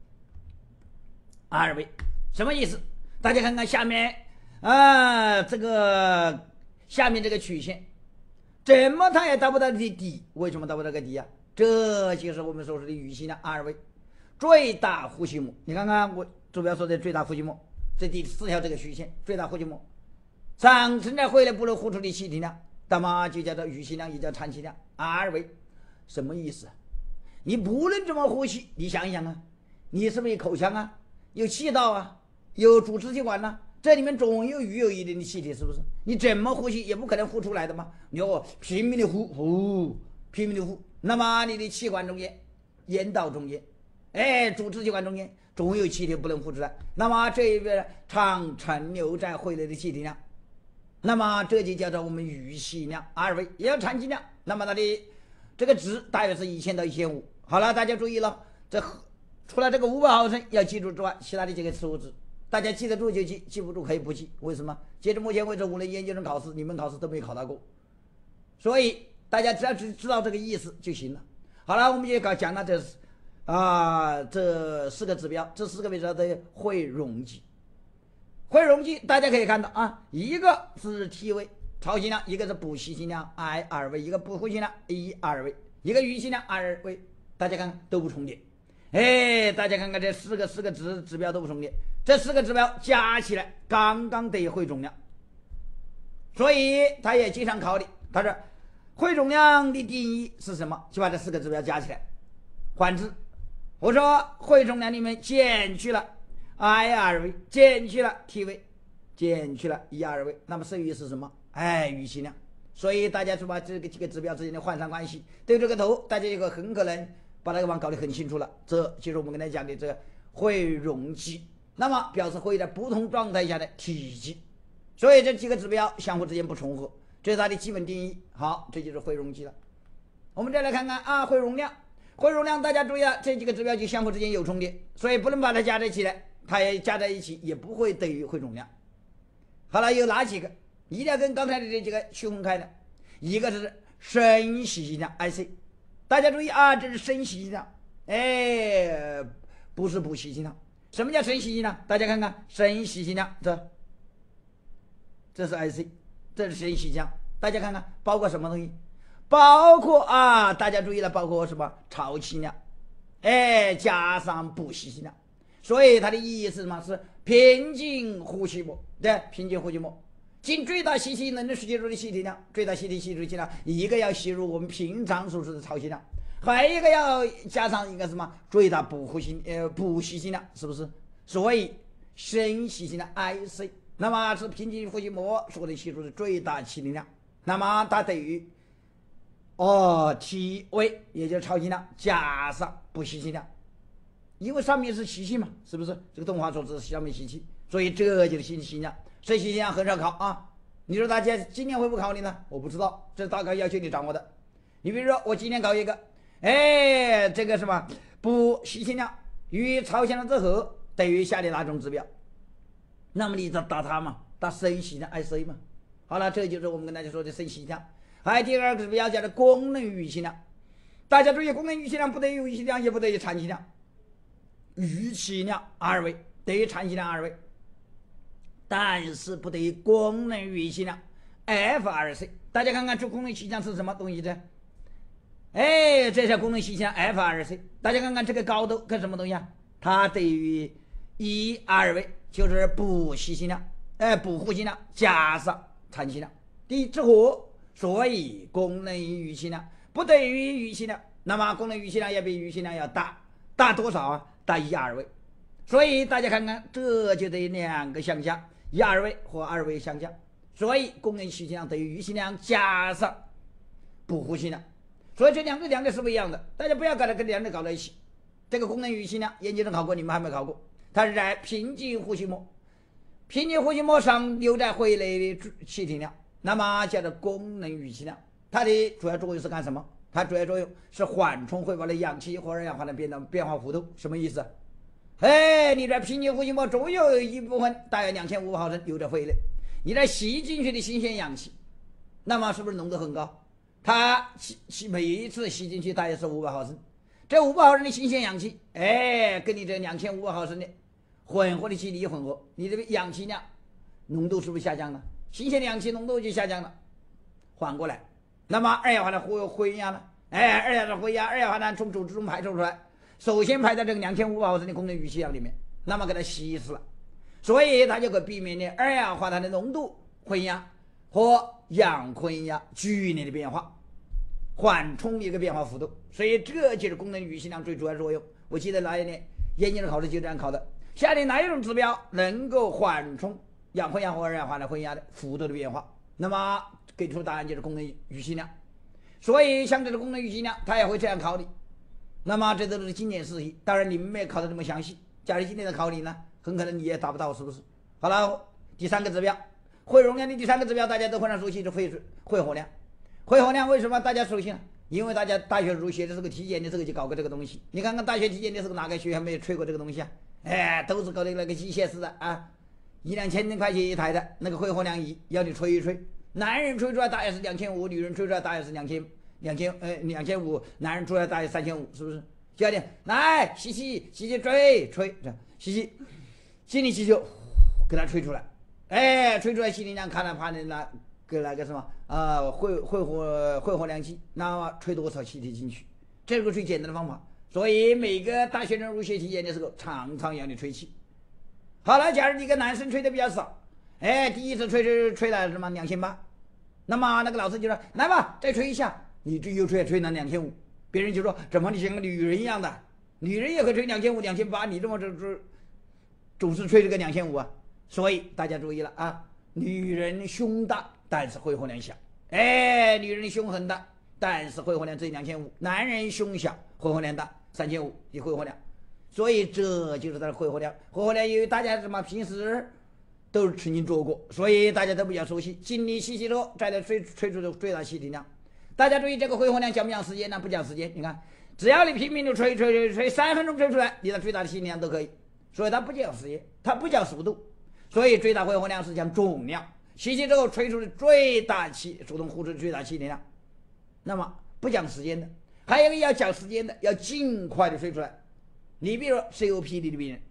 ，R 位什么意思？大家看看下面啊，这个。下面这个曲线，怎么它也达不到的底？为什么达不到个底啊？这就是我们所说的语气量 R 位，最大呼吸膜。你看看我坐标说的最大呼吸膜，这第四条这个虚线，最大呼吸膜，上升在会内不能呼出的气体量，那么就叫做语气量，也叫产气量 R 位。什么意思？你不能这么呼吸，你想一想啊，你是不是有口腔啊，有气道啊，有主支气管呢、啊？这里面总有余有一定的气体，是不是？你怎么呼吸也不可能呼出来的嘛。你要拼命的呼，呼，拼命的呼，那么你的气管中间、咽道中间，哎，主支气管中间总有气体不能呼出来。那么这一边常存留在会内的气体量，那么这就叫做我们语气量 R 位，也叫产气量。那么它的这个值大约是一千到一千五。好了，大家注意了，这除了这个五百毫升要记住之外，其他的这个数值。大家记得住就记，记不住可以不记。为什么？截至目前为止，五类研究生考试，你们考试都没考到过，所以大家只要知知道这个意思就行了。好了，我们也搞讲了这啊这四个指标，这四个指标的会容积。会容积大家可以看到啊，一个是 T 位潮气量，一个是补吸气量 I 二位，一个补呼吸量 E 二位，一个语气量二位，大家看看都不重叠。哎，大家看看这四个四个指指标都不重叠。这四个指标加起来刚刚得会总量，所以他也经常考你。他说会总量的定义是什么？就把这四个指标加起来。换之，我说会总量里面减去了 I 二位，减去了 T 位，减去了 E 二位，那么剩余是什么？哎，语气量。所以大家就把这个几个指标之间的换算关系，对这个头，大家就很可能把那个网搞得很清楚了。这就是我们跟大家讲的这个会容积。那么表示会在不同状态下的体积，所以这几个指标相互之间不重合，这是它的基本定义。好，这就是会容积了。我们再来看看啊，会容量，会容量大家注意了，这几个指标就相互之间有重叠，所以不能把它加在一起来。 它也加在一起也不会等于汇总量。好了，有哪几个？一定要跟刚才的这几个区分开的。一个是深细细量 I C， 大家注意啊，这是深细细量，哎，不是不细细量。什么叫深细细量？大家看看深细细量，这这是 I C， 这是深细细量。大家看看包括什么东西？包括啊，大家注意了，包括什么潮气量，哎，加上不细细量。所以它的意义是什么？是平均呼吸膜，对，平均呼吸膜。尽最大吸气能力吸入的气体量，最大吸体吸入气量，一个要吸入我们平常所说的潮气量，还有一个要加上一个什么最大不呼吸呃不吸气量，是不是？所以深吸气量 I C， 那么是平均呼吸膜所能吸入的最大气体量，那么它等于哦 T V， 也就是潮气量加上不吸气量，因为上面是吸气嘛，是不是？这个动画所指是上面吸气，所以这就是吸气量。这些量很少考啊，你说大家今年会不会考你呢？我不知道，这是大概要求你掌握的。你比如说我今年考一个，哎，这个什么不吸气量与潮气量之和等于下列哪种指标？那么你就打它嘛，打深吸气量 I C 嘛。好了，这就是我们跟大家说的深吸气量。还有第二个指标叫做功能预期量，大家注意，功能预期量不等于预期量，也不等于产气量，预期量 R V 等于产气量 R V。但是不等于功能预期量 F R C， 大家看看这功能预期量是什么东西的？哎，这是功能预期量 F R C， 大家看看这个高度跟什么东西啊？它等于 E R V， 就是不吸气量，哎，不呼吸量加上产气量，第一之和，所以功能预期量不等于预期量，那么功能预期量要比预期量要大，大多少啊？大 E R V， 所以大家看看，这就等于两个相加。一二位和二位相加，所以功能预期量等于预期量加上不呼吸量，所以这两个两个是不一样的，大家不要搞得跟两个搞在一起。这个功能预期量研究生考过，你们还没考过，它是在平均呼吸膜，平均呼吸膜上留在回来的气体量，那么叫做功能预期量。它的主要作用是干什么？它主要作用是缓冲挥发的氧气和二氧化碳变动变化幅度，什么意思？哎，你在平均呼吸膜总有一部分大约两千五百毫升留着回来，你在吸进去的新鲜氧气，那么是不是浓度很高？它吸吸每一次吸进去大约是五百毫升，这五百毫升的新鲜氧气，哎，跟你这两千五百毫升的混合的气体一混合，你这个氧气量浓度是不是下降了？新鲜的氧气浓度就下降了。反过来，那么二氧化碳回回压呢？哎，二氧化碳回压，二氧化碳从组织中排出出来。首先排在这个两千五百毫升的功能预期量里面，那么给它稀释了，所以它就可以避免了二氧化碳的浓度混压和氧混压剧烈的变化，缓冲一个变化幅度。所以这就是功能预期量最主要作用。我记得那一年研究生考试就这样考的，下列哪一种指标能够缓冲氧混压和二氧化碳混压的幅度的变化？那么给出答案就是功能预期量。所以像这个功能预期量，它也会这样考你。那么这都是经典试题，当然你们没考得这么详细。假如今天的考你呢，很可能你也达不到，是不是？好了，第三个指标，汇容量的第三个指标大家都非常熟悉，是汇汇合量。汇合量为什么大家熟悉呢？因为大家大学入学的时候体检的时候就搞过这个东西。你看看大学体检的时候哪个学校没有吹过这个东西啊？哎，都是搞的那个机械式的啊，一两千块钱一台的那个汇合量仪，要你吹一吹。男人吹出来大约是两千五，女人吹出来大约是两千。两千呃两千五，男人出来大约三千五，是不是？教练来吸气吸气吹吹，这样吸气，吸气气就给它吹出来，哎，吹出来吸力量看了判的那个那个什么啊、呃，汇汇合汇合量器，那么吹多少气体进去？这个最简单的方法。所以每个大学生入学体检的时候，常常要你吹气。好了，假如你一个男生吹的比较少，哎，第一次吹吹吹了什么两千八，那么那个老师就说来吧，再吹一下。你这又吹吹了两千五，别人就说怎么你像个女人一样的，女人也可以吹两千五、两千八，你这么这这总是吹这个两千五啊？所以大家注意了啊，女人胸大，但是汇合量小，哎，女人胸很大，但是汇合量只有两千五，男人胸小，汇合量大，三千五的汇合量，所以这就是它的汇合量。汇合量因为大家什么平时都是曾经做过，所以大家都比较熟悉，尽力吸气之后，再来吹吹出的最大气体量。大家注意这个汇合量讲不讲时间呢？不讲时间。你看，只要你拼命的吹吹吹吹三分钟吹出来，你的最大的气体量都可以。 所以它不叫时间，它不叫速度。所以最大挥霍量是讲重量，吸气之后吹出的最大气速动呼出的最大气体量。那么不讲时间的，还有一个要讲时间的，要尽快的吹出来。你比如 C O P D 的病人，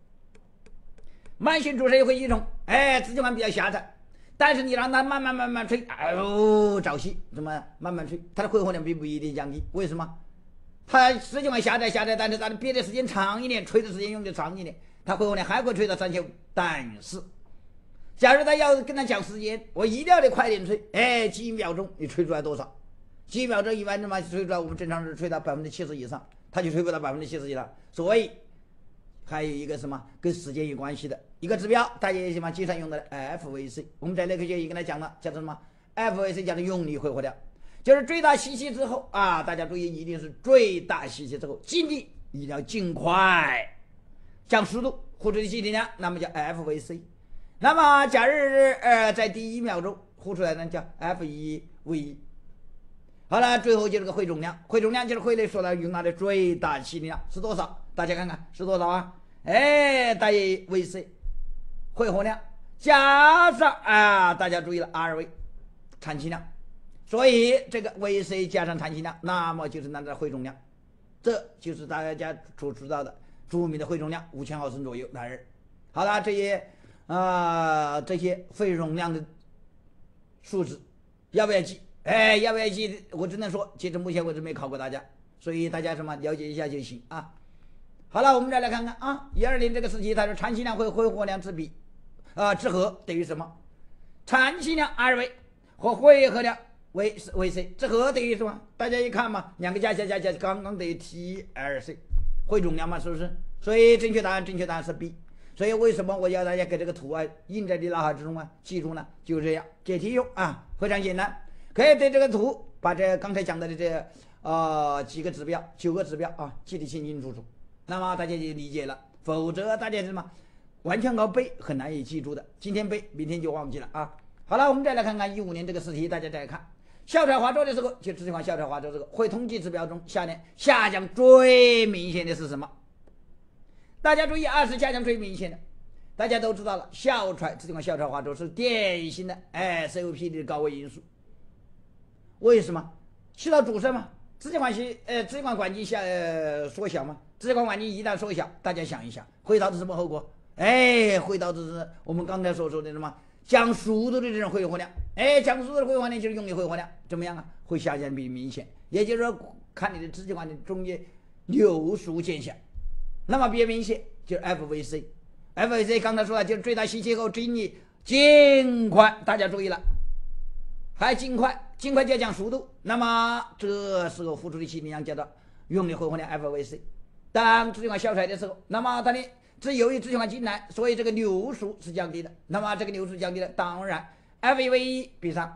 慢性阻塞会一种，哎，支气管比较狭窄，但是你让他慢慢慢慢吹，哎呦，早期怎么慢慢吹，他的挥霍量并不一定降低。为什么？他支气管狭窄狭窄，但是他的憋的时间长一点，吹的时间用的长一点，他挥霍量还会吹到三千五。但是，假如他要跟他讲时间，我一定要得快点吹，哎，几秒钟你吹出来多少？几秒钟一般的嘛，吹出来我们正常是吹到百分之七十以上，他就吹不到百分之七十以上。所以还有一个什么跟时间有关系的一个指标，大家也喜欢计算用的 F V C， 我们在内科学也跟他讲了，叫做什么 F V C 叫做用力挥霍量，就是最大吸气之后啊，大家注意一定是最大吸气之后，尽力一定要尽快降速度呼出的气体量，那么叫 F V C。那么假如呃在第一秒钟呼出来呢，叫 F 一 V 一。好了，最后就是个汇总量，汇总量就是汇内所能容纳的最大气体量是多少？大家看看是多少啊？哎，大于 V C 汇活量加上啊，大家注意了 R V 产气量，所以这个 V C 加上产气量，那么就是那个汇总量，这就是大家所知道的著名的汇总量五千毫升左右。男人，好了，这些啊、呃、这些肺容量的数值要不要记？哎，要不要记？我只能说，截至目前为止没考过大家，所以大家什么了解一下就行啊。好了，我们再来看看啊，一二零这个时期，它说产气量和挥霍量之比啊之和等于什么？产气量 R V 和挥霍量为 V C 之和等于什么？大家一看嘛，两个加起来加起来刚刚等于 T L C 汇总量嘛，是不是？所以正确答案正确答案是 B。所以为什么我要大家给这个图啊印在你脑海之中啊？记住呢，就这样解题用啊，非常简单。可以对这个图把这刚才讲的这呃几个指标九个指标啊记得清清楚楚，那么大家就理解了。否则大家什么完全靠背很难以记住的，今天背明天就忘记了啊。好了，我们再来看看一五年这个试题，大家再来看哮喘发作的时候，就支气管哮喘发作这个会统计指标中下列下降最明显的是什么？大家注意啊，是下降最明显的。大家都知道了，哮喘支气管哮喘发作是典型的哎 C O P D 的高危因素。为什么？气道阻塞嘛，支气管系呃支气管管径下呃缩小嘛，支气管管径一旦缩小，大家想一想，会导致什么后果？哎，会导致我们刚才所说的什么降速度的这种挥霍量，哎，降速度的挥霍量就是用力挥霍量，怎么样啊？会下降比明显，也就是说，看你的支气管的中间流速减小，那么比较明显就是 F V C。F V C 刚才说了，就是最大吸气后尽力尽快，大家注意了，还尽快。尽快就要降速度，那么这时候呼出的气体量叫做用力挥霍量 F V C。当支气管哮喘的时候，那么它的是由于支气管进来，所以这个流速是降低的。那么这个流速降低了，当然 F V 一比上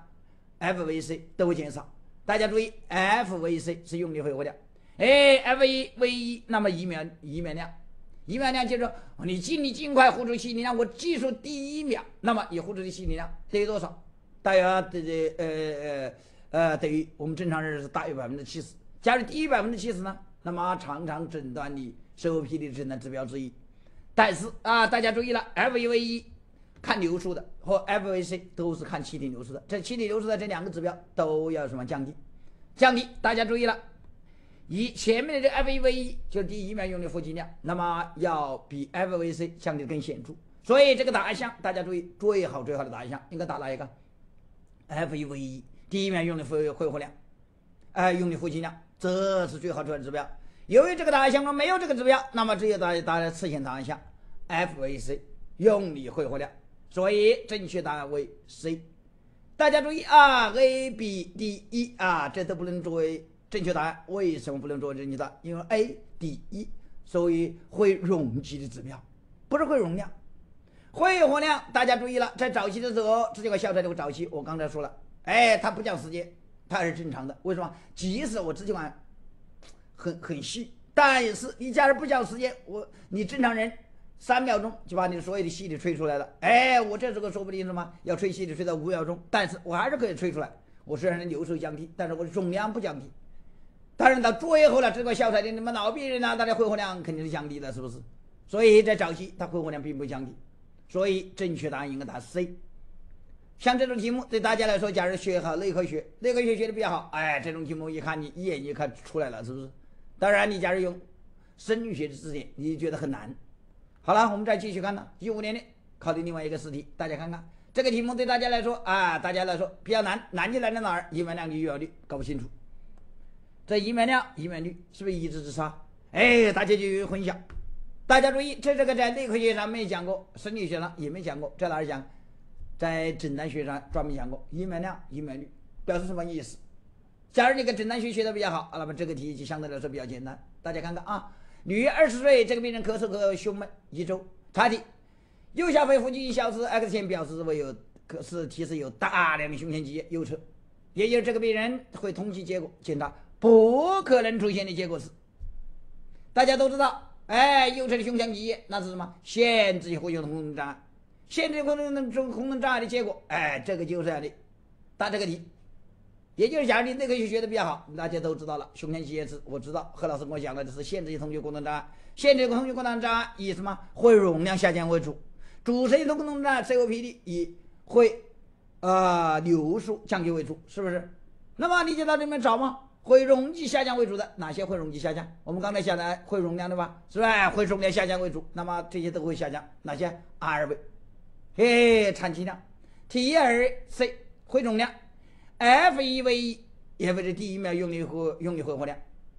F V C 都会减少。大家注意 ，F V C 是用力挥霍量，哎 ，F V 一那么一秒一秒量，一秒量就是说你尽力尽快呼出气体量，我计数第一秒，那么你呼出的气体量等于多少？大约的这呃呃呃等于我们正常人是大于百分之七十，假如低于百分之七十呢，那么常常诊断你 C O P D 的诊断指标之一。但是啊，大家注意了 ，F V 一看流速的和 F V C 都是看气体流速的，这气体流速的这两个指标都要什么降低？降低，大家注意了，以前面的这 F V 一就是第一秒用力呼气量，那么要比 F V C 降低的更显著。所以这个答案项大家注意，最好最好的答案项应该打哪一个？ F 一 V 一第一秒用力挥挥霍量，哎、呃，用力呼气量，这是最好的指标。由于这个答案项中没有这个指标，那么只有大大家次选答案项 F V C 用力挥霍量，所以正确答案为 C。大家注意啊 ，A、B、D、E 啊，这都不能作为正确答案。为什么不能作为正确答案？因为 A、D、E 属于会容积的指标，不是会容量。挥霍量，大家注意了，在早期的时候，支气管哮喘这个早期，我刚才说了，哎，它不讲时间，它是正常的。为什么？即使我支气管很很细，但是你假如不讲时间，我你正常人三秒钟就把你所有的气体吹出来了，哎，我这时候说不定什么要吹气体吹到五秒钟，但是我还是可以吹出来。我虽然的流速降低，但是我的总量不降低。当然到最后了，支气管哮喘的你们老病人啊，大家挥霍量肯定是降低的，是不是？ 所以在早期它挥霍量并不降低，所以正确答案应该答 C。像这种题目对大家来说，假如学好内科学，内科学学的比较好，哎，这种题目一看你一眼就看出来了，是不是？当然，你假如用生理学的字典，你觉得很难。好了，我们再继续看呢。一五年的考的另外一个试题，大家看看这个题目对大家来说啊，大家来说比较难，难就难在哪儿？移满量的余秒率搞不清楚。这移满量、移满率是不是一直之差？哎，大家就有混淆。大家注意，这这个在内科学上没讲过，生理学上也没讲过，在哪儿讲？在诊断学上专门讲过，移满量、移满率表示什么意思？假如你跟诊断学学的比较好，那么这个题就相对来说比较简单。大家看看啊，女二十岁，这个病人咳嗽和胸闷一周，查体右下肺附近小指 X 线表示为有可是提示有大量的胸腺积液右侧，也就是这个病人会统计结果检查不可能出现的结果是，大家都知道，哎，右侧的胸腔积液那是什么？限制性活动功能障碍。限制功能中功能障碍的结果，哎，这个就是这样的，答这个题，也就是假如你内科学学的比较好，大家都知道了，胸腔积液是我知道，何老师跟我讲的是限制性通气功能障碍，限制性通气功能障碍以什么会容量下降为主，阻塞性功能障碍 C O P D 以会呃流速降低为主，是不是？那么你就到里面找吗？会容积下降为主的哪些会容积下降？我们刚才讲的会容量的吧，是吧？会容量下降为主，那么这些都会下降，哪些 ？R 位。嘿，产气量 T 二 C 会容量 F 一 为一，也为是第一秒用力和用力挥霍量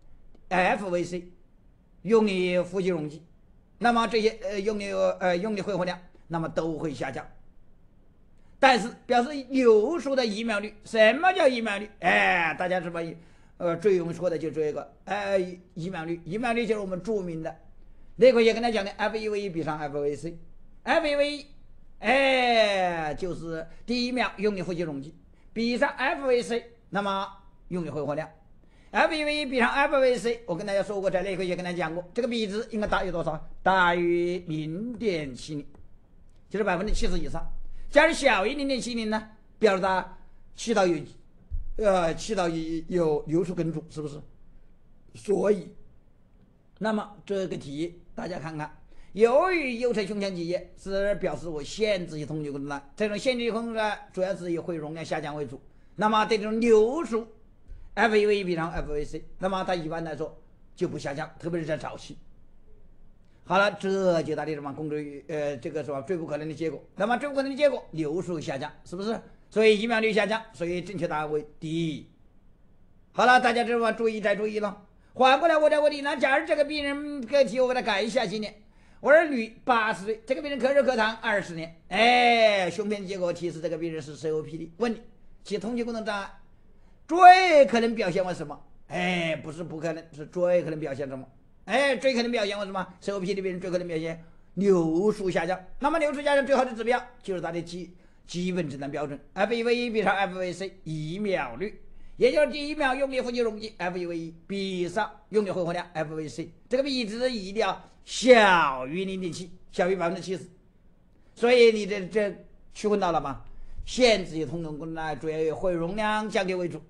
F 为 C 用力呼吸容积，那么这些呃用力呃用力挥霍量，那么都会下降。但是表示流速的移秒率，什么叫移秒率？哎，大家是吧？呃，最容易说的就这个，哎，移秒率，移秒率就是我们著名的内科学跟他讲的 F 一 为一比上 F 为 C，F 一 为一。哎，就是第一秒用力呼吸容积比上 F 为 C， 那么用力挥霍量 F 一 为一比上 F 为 C， 我跟大家说过，在内科学跟大家讲过，这个比值应该大于多少？大于 零点七零， 就是百分之七十以上。假如小于 零点七零 呢，表示它气道有呃气道有流速根阻，是不是？所以那么这个题大家看看，由于右侧胸腔积液是表示我限制性通气功能障碍，这种限制性功能障碍主要是以会容量下降为主，那么对这种流速 F 一 为一比上 F 为 C， 那么它一般来说就不下降，特别是在早期。好了，这就答的什么控制呃这个是吧最不可能的结果，那么最不可能的结果流速下降，是不是？所以移秒率下降，所以正确答案为 D。 好了，大家这吧注意再注意了。反过来我再问你，那假如这个病人个题我给他改一下今年，我儿女八十岁，这个病人咳热咳痰二十年，哎，胸片结果提示这个病人是 C O P D， 问你其通气功能障碍最可能表现为什么？哎，不是不可能，是最可能表现什么？哎，最可能表现为什么 ？C O P D 病人最可能表现流速下降。那么流速下降最好的指标就是它的基基本诊断标准 F 一 为一比上 F 为 C 移秒率，也就是第一秒用力呼吸容积 F 一 为一比上用力挥霍量 F 为 C， 这个比值一定要小于 零点七， 小于 百分之七十。 所以你这这区分到了吗？限制性通气功能障碍主要以会容量降低为主，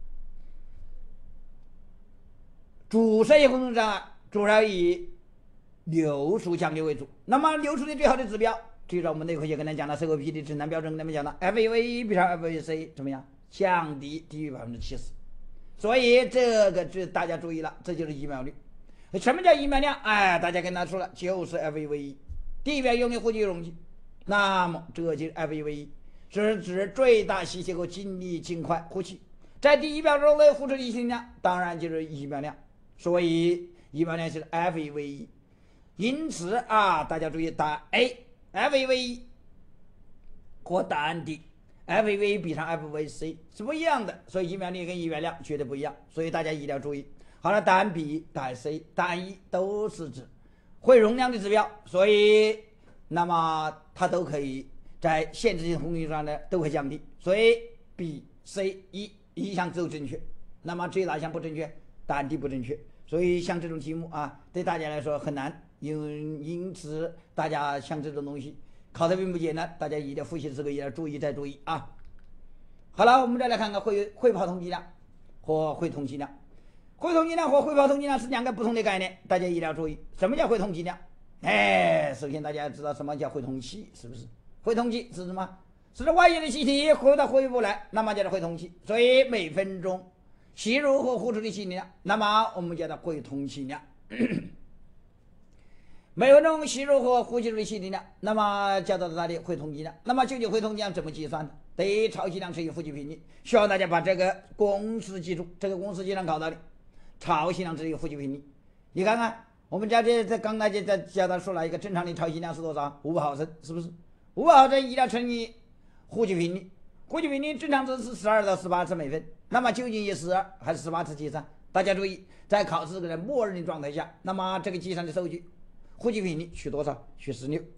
阻塞性功能障碍主要以流速降低为主。那么流速的最好的指标，就照我们内科学跟他讲的 C O P D 诊断标准跟他们讲的 F 一 为一比上 F 为 C 怎么样？降低低于 百分之七十。 所以这个这大家注意了，这就是移秒率。什么叫移秒量？哎，大家跟他说了，就是 F 一 为一，第一秒用力呼吸容积，那么这就是 F 一 为一，是指最大吸气后尽力尽快呼气，在第一秒钟内呼出的心量，当然就是移秒量。所以移秒量是 F 一 为一。因此啊，大家注意答案 A F 一 为一和答案 D F 一 为一比上 F 为 C 是不一样的，所以移秒率跟移秒量绝对不一样，所以大家一定要注意。好了，答案 B、答案 C、答案 E 都是指会容量的指标，所以那么它都可以在限制性通气上呢都会降低，所以 B、C、E 一项都正确。那么至于哪项不正确？答案 D 不正确。所以像这种题目啊，对大家来说很难，因因此大家像这种东西考的并不简单，大家一定要复习的时候也要注意再注意啊。好了，我们再来看看会会跑通气量和会通气量。会通气量和会跑通气量是两个不同的概念，大家一定要注意。什么叫会通气量？ 哎，首先大家知道什么叫回通气，是不是？回通气是什么？是外面的气体回到回不来，那么叫做回通气。所以每分钟吸入和呼出的气体量，那么我们叫做回通气量。每分钟吸入和呼吸入的气体量，那么叫做它的回通气量。那么究竟回通气量怎么计算的？等于潮气量乘以呼气频率。希望大家把这个公式记住，这个公式经常考到的。潮气量乘以呼气频率，你看看，我们家这在刚才就在教他说了一个正常的潮气量是多少？五百毫升，是不是？五百毫升一定要乘以呼气频率，呼气频率正常值是十二到十八次每分，那么究竟以十二还是十八次计算？大家注意，在考试这个默认的状态下，那么这个计算的数据，呼气频率取多少？取十六。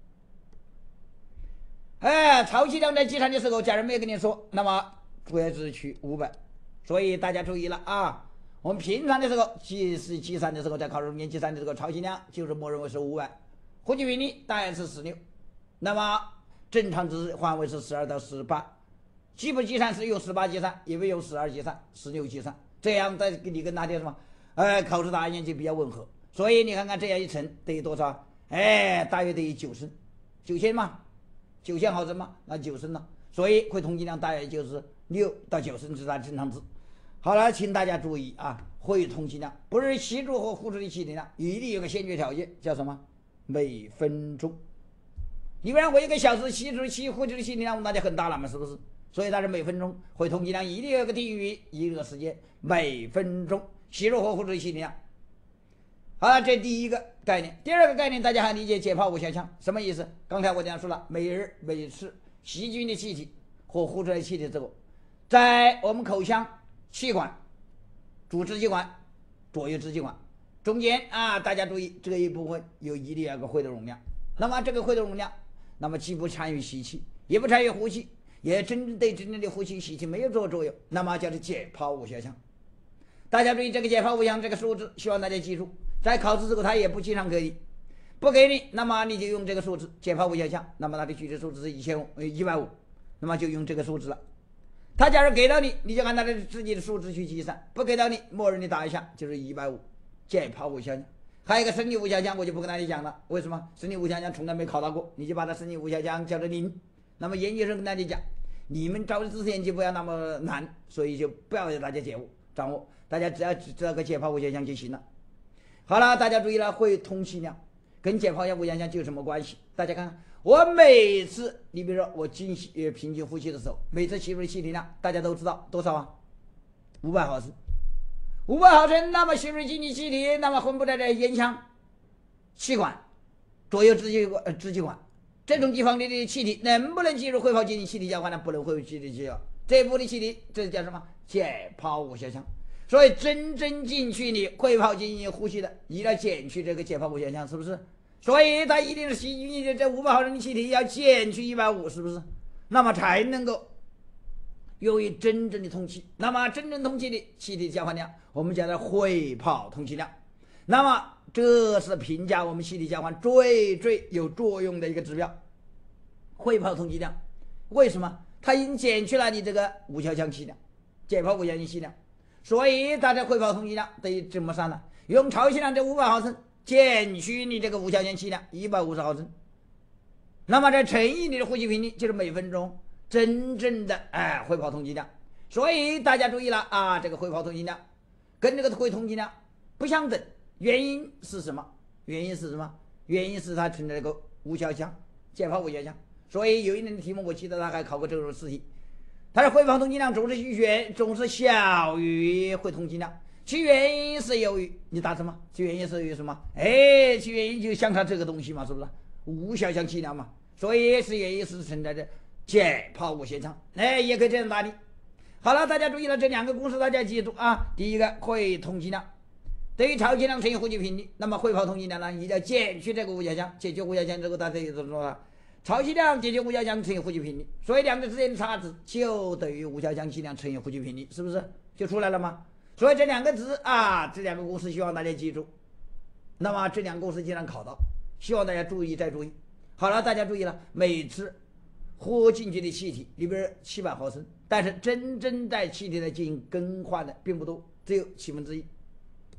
哎，潮气量在计算的时候，假如没有跟你说，那么主要是取五百，所以大家注意了啊。我们平常的时候计是计算的时候，在考试中间计算的这个潮气量就是默认为是五百，呼气频率当然是十六，那么正常值范围是十二到十八，计不计算是用十八计算，也不用十二计算，十六计算，这样再给你跟那点什么，呃，考试答案就比较吻合。所以你看看这样一乘等于多少？哎，大约等于九升，九千嘛，九千毫升嘛，那九升了。所以回通气量大约就是六到九升是它正常值。好了，请大家注意啊，回通气量不是吸入和呼出的气体量，一定有个先决条件，叫什么？每分钟。你不然我一个小时吸出气呼出的气体量那就很大了嘛，是不是？所以它是每分钟回通气量一定有个定于一个时间，每分钟吸入和呼出的气体量。好了，这第一个概念。第二个概念，大家还理解解泡无效腔什么意思？刚才我这样说了，每日每次吸进的气体和呼出来的气体之后，在我们口腔气管、主支气管、左右支气管中间啊，大家注意这一部分有一定有个会的容量。那么这个会的容量，那么既不参与吸气，也不参与呼气，也真正对真正的呼气吸气没有做作用，那么叫做解泡无效腔。大家注意这个解泡无效腔这个数字，希望大家记住，在考试之后他也不经常给你，不给你，那么你就用这个数字解泡无效腔，那么它的具体数字是一千五一百五，那么就用这个数字了。他假如给到你，你就按他的自己的数字去计算；不给到你，默认的答案下就是一百五，解泡无效腔。还有一个生理无效腔，我就不跟大家讲了。为什么？生理无效腔从来没考到过，你就把它生理无效腔叫做零。那么研究生跟大家讲，你们招的知识研究不要那么难，所以就不要让大家解悟掌握，大家只要知道个解泡无效腔就行了。好了，大家注意了，回通气量跟解泡无效腔就有什么关系？大家看看。我每次，你比如说我进吸呃平均呼吸的时候，每次吸入的气体量，大家都知道多少啊？五百毫升，五百毫升。那么吸入进去气体，那么分布在这咽腔、气管、左右支气管、呃支气管这种地方里的气体，能不能进入会泡进行气体交换呢？不能会气体交换。这一部的气体，这叫什么？解泡无效腔。所以真正进去你会泡进行呼吸的，一定要减去这个解泡无效腔，是不是？所以它一定是吸进去这五百毫升的气体要减去一百五，是不是？那么才能够用于真正的通气。那么真正通气的气体交换量，我们叫做会泡通气量。那么这是评价我们气体交换最最有作用的一个指标。会泡通气量，为什么？它已经减去了你这个无效腔气量，解泡无效腔气量，所以它的会泡通气量等于怎么算呢？用潮气量这五百毫升。减去你这个无效腔气量一百五十毫升，那么再乘以你的呼吸频率，就是每分钟真正的哎会泡通气量。所以大家注意了啊，这个会泡通气量跟这个会通气量不相等，原因是什么？原因是什么？原因是它存在一个无效腔，解泡无效腔。所以有一年的题目，我记得他还考过这种试题，它的会泡通气量总是远总是小于会通气量。其原因是由于你答什么？其原因是由于什么？哎，其原因就像它这个东西嘛，是不是？无效腔气量嘛，所以是原因是存在着解泡无效腔。哎，也可以这样答你。好了，大家注意了，这两个公式大家记住啊。第一个会通气量等于潮气量乘以呼气频率，那么会泡通气量呢，一定要减去这个无效腔，解决无效腔之后，大家就说了，潮气量解决无效腔乘以呼气频率，所以两个之间的差值就等于无效腔气量乘以呼气频率，是不是就出来了吗？所以这两个值啊，这两个公式希望大家记住。那么这两个公式经常考到，希望大家注意再注意。好了，大家注意了，每次呼进去的气体里边七百毫升，但是真正在气体的进行更换的并不多，只有七分之一。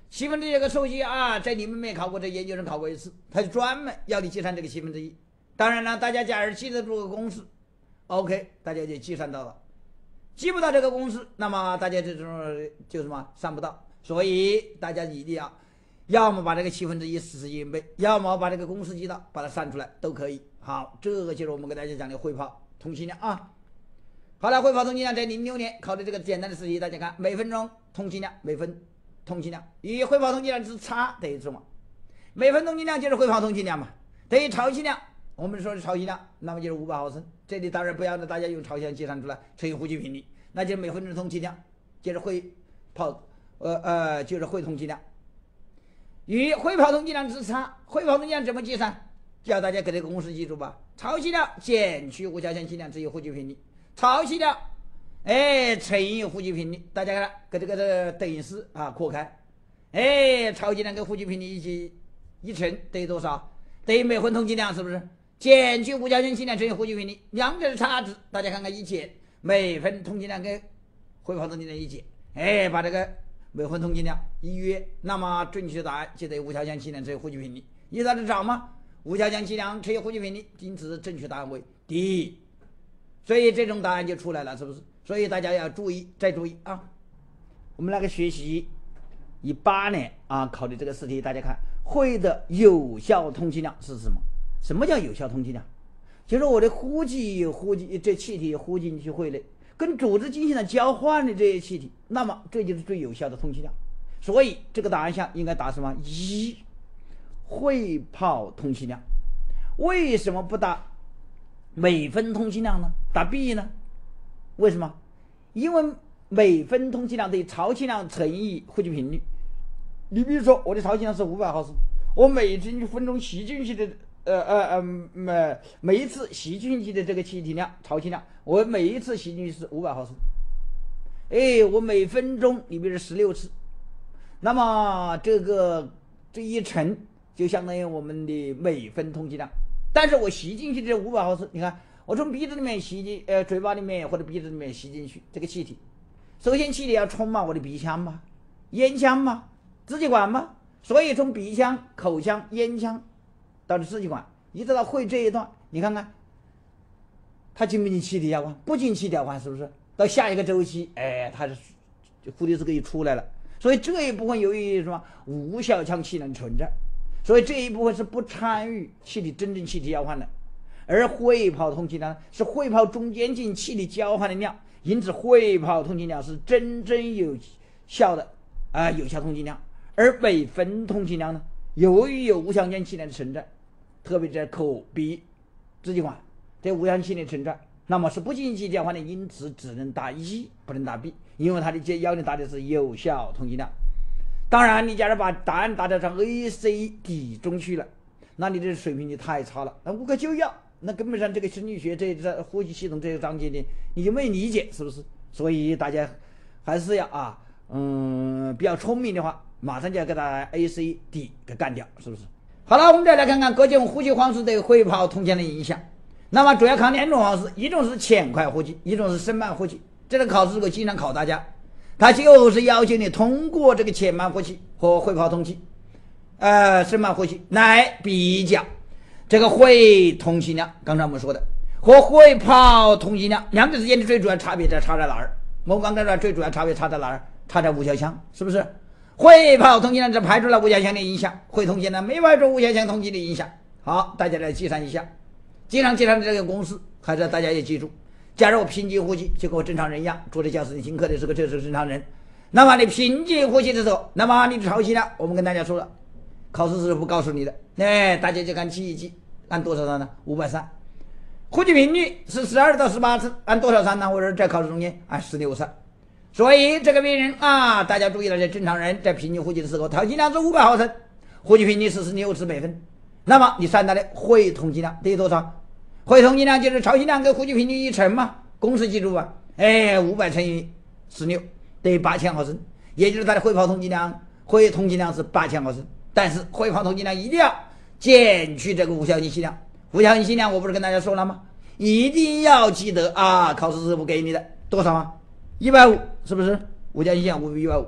七分之一这个数据啊，在你们没考过，这研究生考过一次，他就专门要你计算这个七分之一。当然了，大家假如记得住个公式 ，OK， 大家就计算到了。记不到这个公式，那么大家这种就什么算不到。所以大家一定要，要么把这个七分之一四十一倍，要么把这个公式记到，把它算出来都可以。好，这个就是我们给大家讲的汇跑通气量啊。好了，汇跑通气量在零六年考的这个简单的试题，大家看每分钟通气量，每分通气量与汇跑通气量之差等于什么？每分通气量就是汇跑通气量嘛，等于潮气量。我们说的潮气量，那么就是五百毫升。这里当然不要让大家用潮气量计算出来，乘以呼吸频率，那就是每分钟通气量，就是汇跑，呃呃，就是汇通气量。与汇跑通气量之差，汇跑通气量怎么计算？叫大家给这个公式记住吧：潮气量减去无效线气量乘以呼吸频率，潮气量，哎，乘以呼吸频率。大家看，跟这个的等于式啊扩开，哎，潮气量跟呼吸频率一起一乘等于多少？等于每分通气量，是不是？减去无效线气量乘以呼吸频率，两者的差值，大家看看一减，每分通气量跟汇跑通气量一减，哎，把这个每分通气量一约，那么准确答案就等于无效线气量乘以呼吸频率。你找得着吗？无效线气量乘以呼吸频率，因此正确答案为 D。所以这种答案就出来了，是不是？所以大家要注意，再注意啊！我们那个学习一八年啊考的这个试题，大家看会的有效通气量是什么？什么叫有效通气量？就是我的呼气呼气这气体呼进去会内，跟组织进行了交换的这些气体，那么这就是最有效的通气量。所以这个答案项应该答什么？一，汇跑通气量。为什么不答每分通气量呢？答 B 呢？为什么？因为每分通气量等于潮气量乘以呼吸频率。你比如说我的潮气量是五百毫升，我每分钟吸进去的呃呃呃每每一次吸进去的这个气体量潮气量，我每一次吸进去是五百毫升。哎，我每分钟你比如十六次，那么这个这一乘就相当于我们的每分通气量。但是我吸进去的五百毫升，你看我从鼻子里面吸进，呃，嘴巴里面或者鼻子里面吸进去这个气体，首先气体要充满我的鼻腔嘛、咽腔嘛、支气管嘛，所以从鼻腔、口腔、咽腔到支气管，一直到会这一段，你看看它进不进气体交换？不进气体交换，是不是？到下一个周期，哎，它是呼吸是可以出来了。所以这一部分由于什么无效腔气能存在，所以这一部分是不参与气体真正气体交换的。而汇跑通气量是汇跑中间进气体交换的量，因此汇跑通气量是真正有效的啊、呃、有效通气量。而每分通气量呢，由于有无效间气量的存在，特别在口鼻支气管这无效气量存在，那么是不进气体交换的，因此只能答一，不能答 B， 因为它的要求答的是有效通气量。当然你假如把答案答到上 A C D 中去了，那你这水平就太差了，那无可救药，那根本上这个生理学这这呼吸系统这个章节呢，你就没理解，是不是？所以大家还是要啊，嗯，比较聪明的话，马上就要给它 A C D 给干掉，是不是？好了，我们再来看看各种呼吸方式对汇跑通气量的影响。那么主要看两种方式，一种是浅快呼吸，一种是深慢呼吸。这个考试如果经常考大家，它就是要求你通过这个浅慢呼吸和汇跑通气，呃，深慢呼吸来比较这个汇通气量。刚才我们说的和汇跑通气量两者之间的最主要差别在差在哪儿？我刚才说最主要差别差在哪儿？差在无效腔，是不是？汇跑通气量只排除了无效腔的影响，汇通气量没排除无效腔通气的影响。好，大家来计算一下，经常计算的这个公式，还是大家也记住。假如我平静呼吸，就跟我正常人一样，坐在教室里听课的时候，这是正常人。那么你平静呼吸的时候，那么你的潮气量，我们跟大家说了，考试是不告诉你的，哎，大家就看记一记，按多少算呢？五百三。呼吸频率是十二到十八次，按多少算呢？或者在考试中间按十六算。所以这个病人啊，大家注意了，这正常人在平静呼吸的时候，潮气量是五百毫升，呼吸频率是十六次每分。那么你算它的汇通气量等于多少？汇通气量就是潮气量跟呼吸频率一乘嘛，公式记住吧，哎，五百乘以十六等于八千毫升，也就是它的汇跑通气量，汇通气量是八千毫升，但是汇跑通气量一定要减去这个无效性气量，无效性气量我不是跟大家说了吗？一定要记得啊，考试是不给你的多少啊？一百五，是不是？无效性气量五比一百五，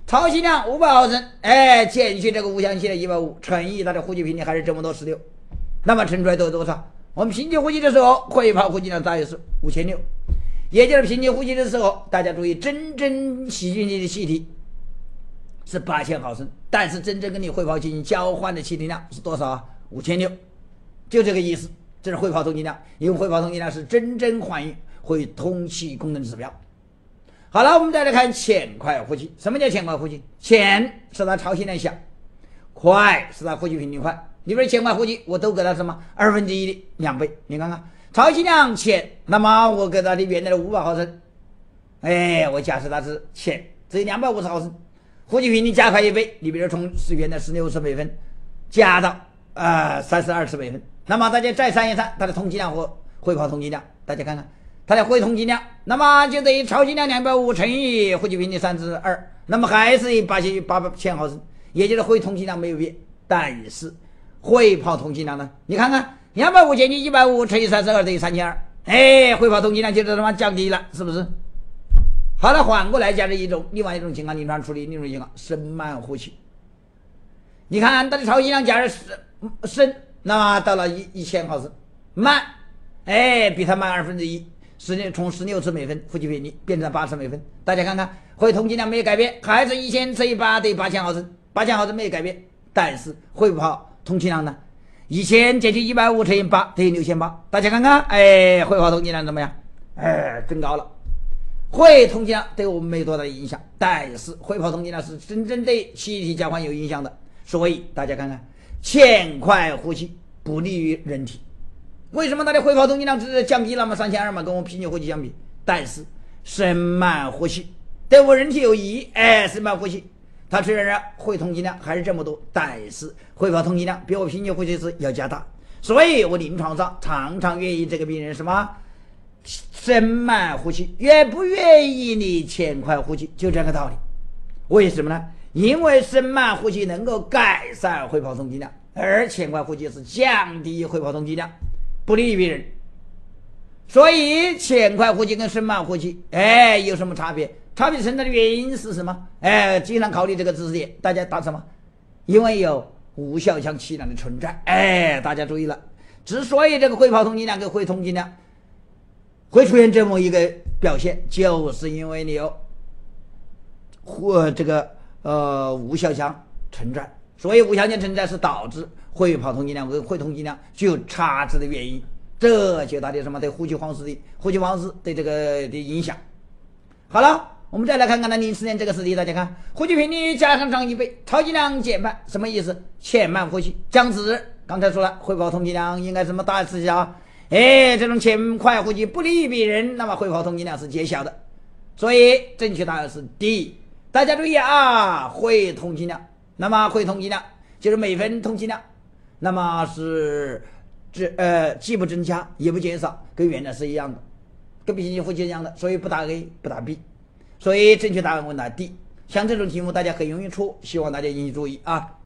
超限量五百毫升，哎，减去这个无香气的一百五，乘以它的呼气频率还是这么多十六，那么乘出来都是多少？我们平均呼气的时候，回泡呼气量大约是五千六，也就是平均呼气的时候，大家注意，真正细菌里的气体是八千毫升，但是真正跟你回泡进行交换的气体量是多少啊？五千六，就这个意思。这是回泡通气量，因为回泡通气量是真正反映会通气功能指标。好了，我们再来看浅快呼气。什么叫浅快呼气？浅是它超限量小，快是它呼气频率快。你比如浅快呼气，我都给它什么二分之一的两倍。你看看超限量浅，那么我给它的原来的五百毫升，哎，我假设它是浅，只有两百五十毫升，呼气频率加快一倍。你比如从是原来十六次每分加到啊三十二次每分。那么大家再算一算它的通气量和回泡通气量，大家看看它的回通气量，那么就等于超气量两百五乘以呼气频率三十二，那么还是八千八千毫升，也就是回通气量没有变，但是回泡通气量呢？你看看两百五减去一百五乘以三十二等于三千二，哎，回泡通气量就是他妈降低了，是不是？好了，反过来讲的一种另外一种情况，临床处理另一种情况，升慢呼气。你看它的超气量假如升。那么到了一一千毫升，慢，哎，比它慢二分之一，十六从十六次每分呼气频率变成八次每分。大家看看，回通气量没有改变，还是一千乘以八等于八千毫升，八千毫升没有改变，但是回泡通气量呢？一千减去一百五乘以八等于六千八。大家看看，哎，回泡通气量怎么样？哎，增高了。回通气量对我们没有多大的影响，但是回泡通气量是真正对气体交换有影响的。所以大家看看。浅快呼气不利于人体，为什么它的回泡通气量只是降低了嘛三千二嘛，跟我们平均呼气相比，但是升慢呼气对我人体有益。哎，升慢呼气它虽然回通气量还是这么多，但是回泡通气量比我平均呼气时要加大，所以我临床上常常愿意这个病人什么升慢呼气，愿不愿意你浅快呼气，就这个道理。为什么呢？因为升慢呼气能够改善回泡通气量，而浅快呼气是降低回泡通气量，不利于病人。所以浅快呼气跟升慢呼气，哎，有什么差别？差别存在的原因是什么？哎，经常考虑这个知识点，大家答什么？因为有无效腔气量的存在。哎，大家注意了，之所以这个回泡通气量跟回通气量会出现这么一个表现，就是因为你有或这个。呃，无效腔存在，所以无效腔存在是导致回泡通气量跟回通气量具有差值的原因。这就到底什么对呼吸方式的呼吸方式对这个的影响。好了，我们再来看看那零四年这个实例，大家看呼吸频率加上上一倍，超气量减半，什么意思？浅慢呼吸降脂。刚才说了，回泡通气量应该什么大吃小？哎，这种浅快呼吸不利于病人，那么回泡通气量是减小的，所以正确答案是 D。大家注意啊，回通气量，那么回通气量就是每分通气量，那么是这呃既不增加也不减少，跟原来是一样的，跟平均呼吸一样的，所以不答 A 不答 B， 所以正确答案问答 D。像这种题目大家很容易出，希望大家引起注意啊。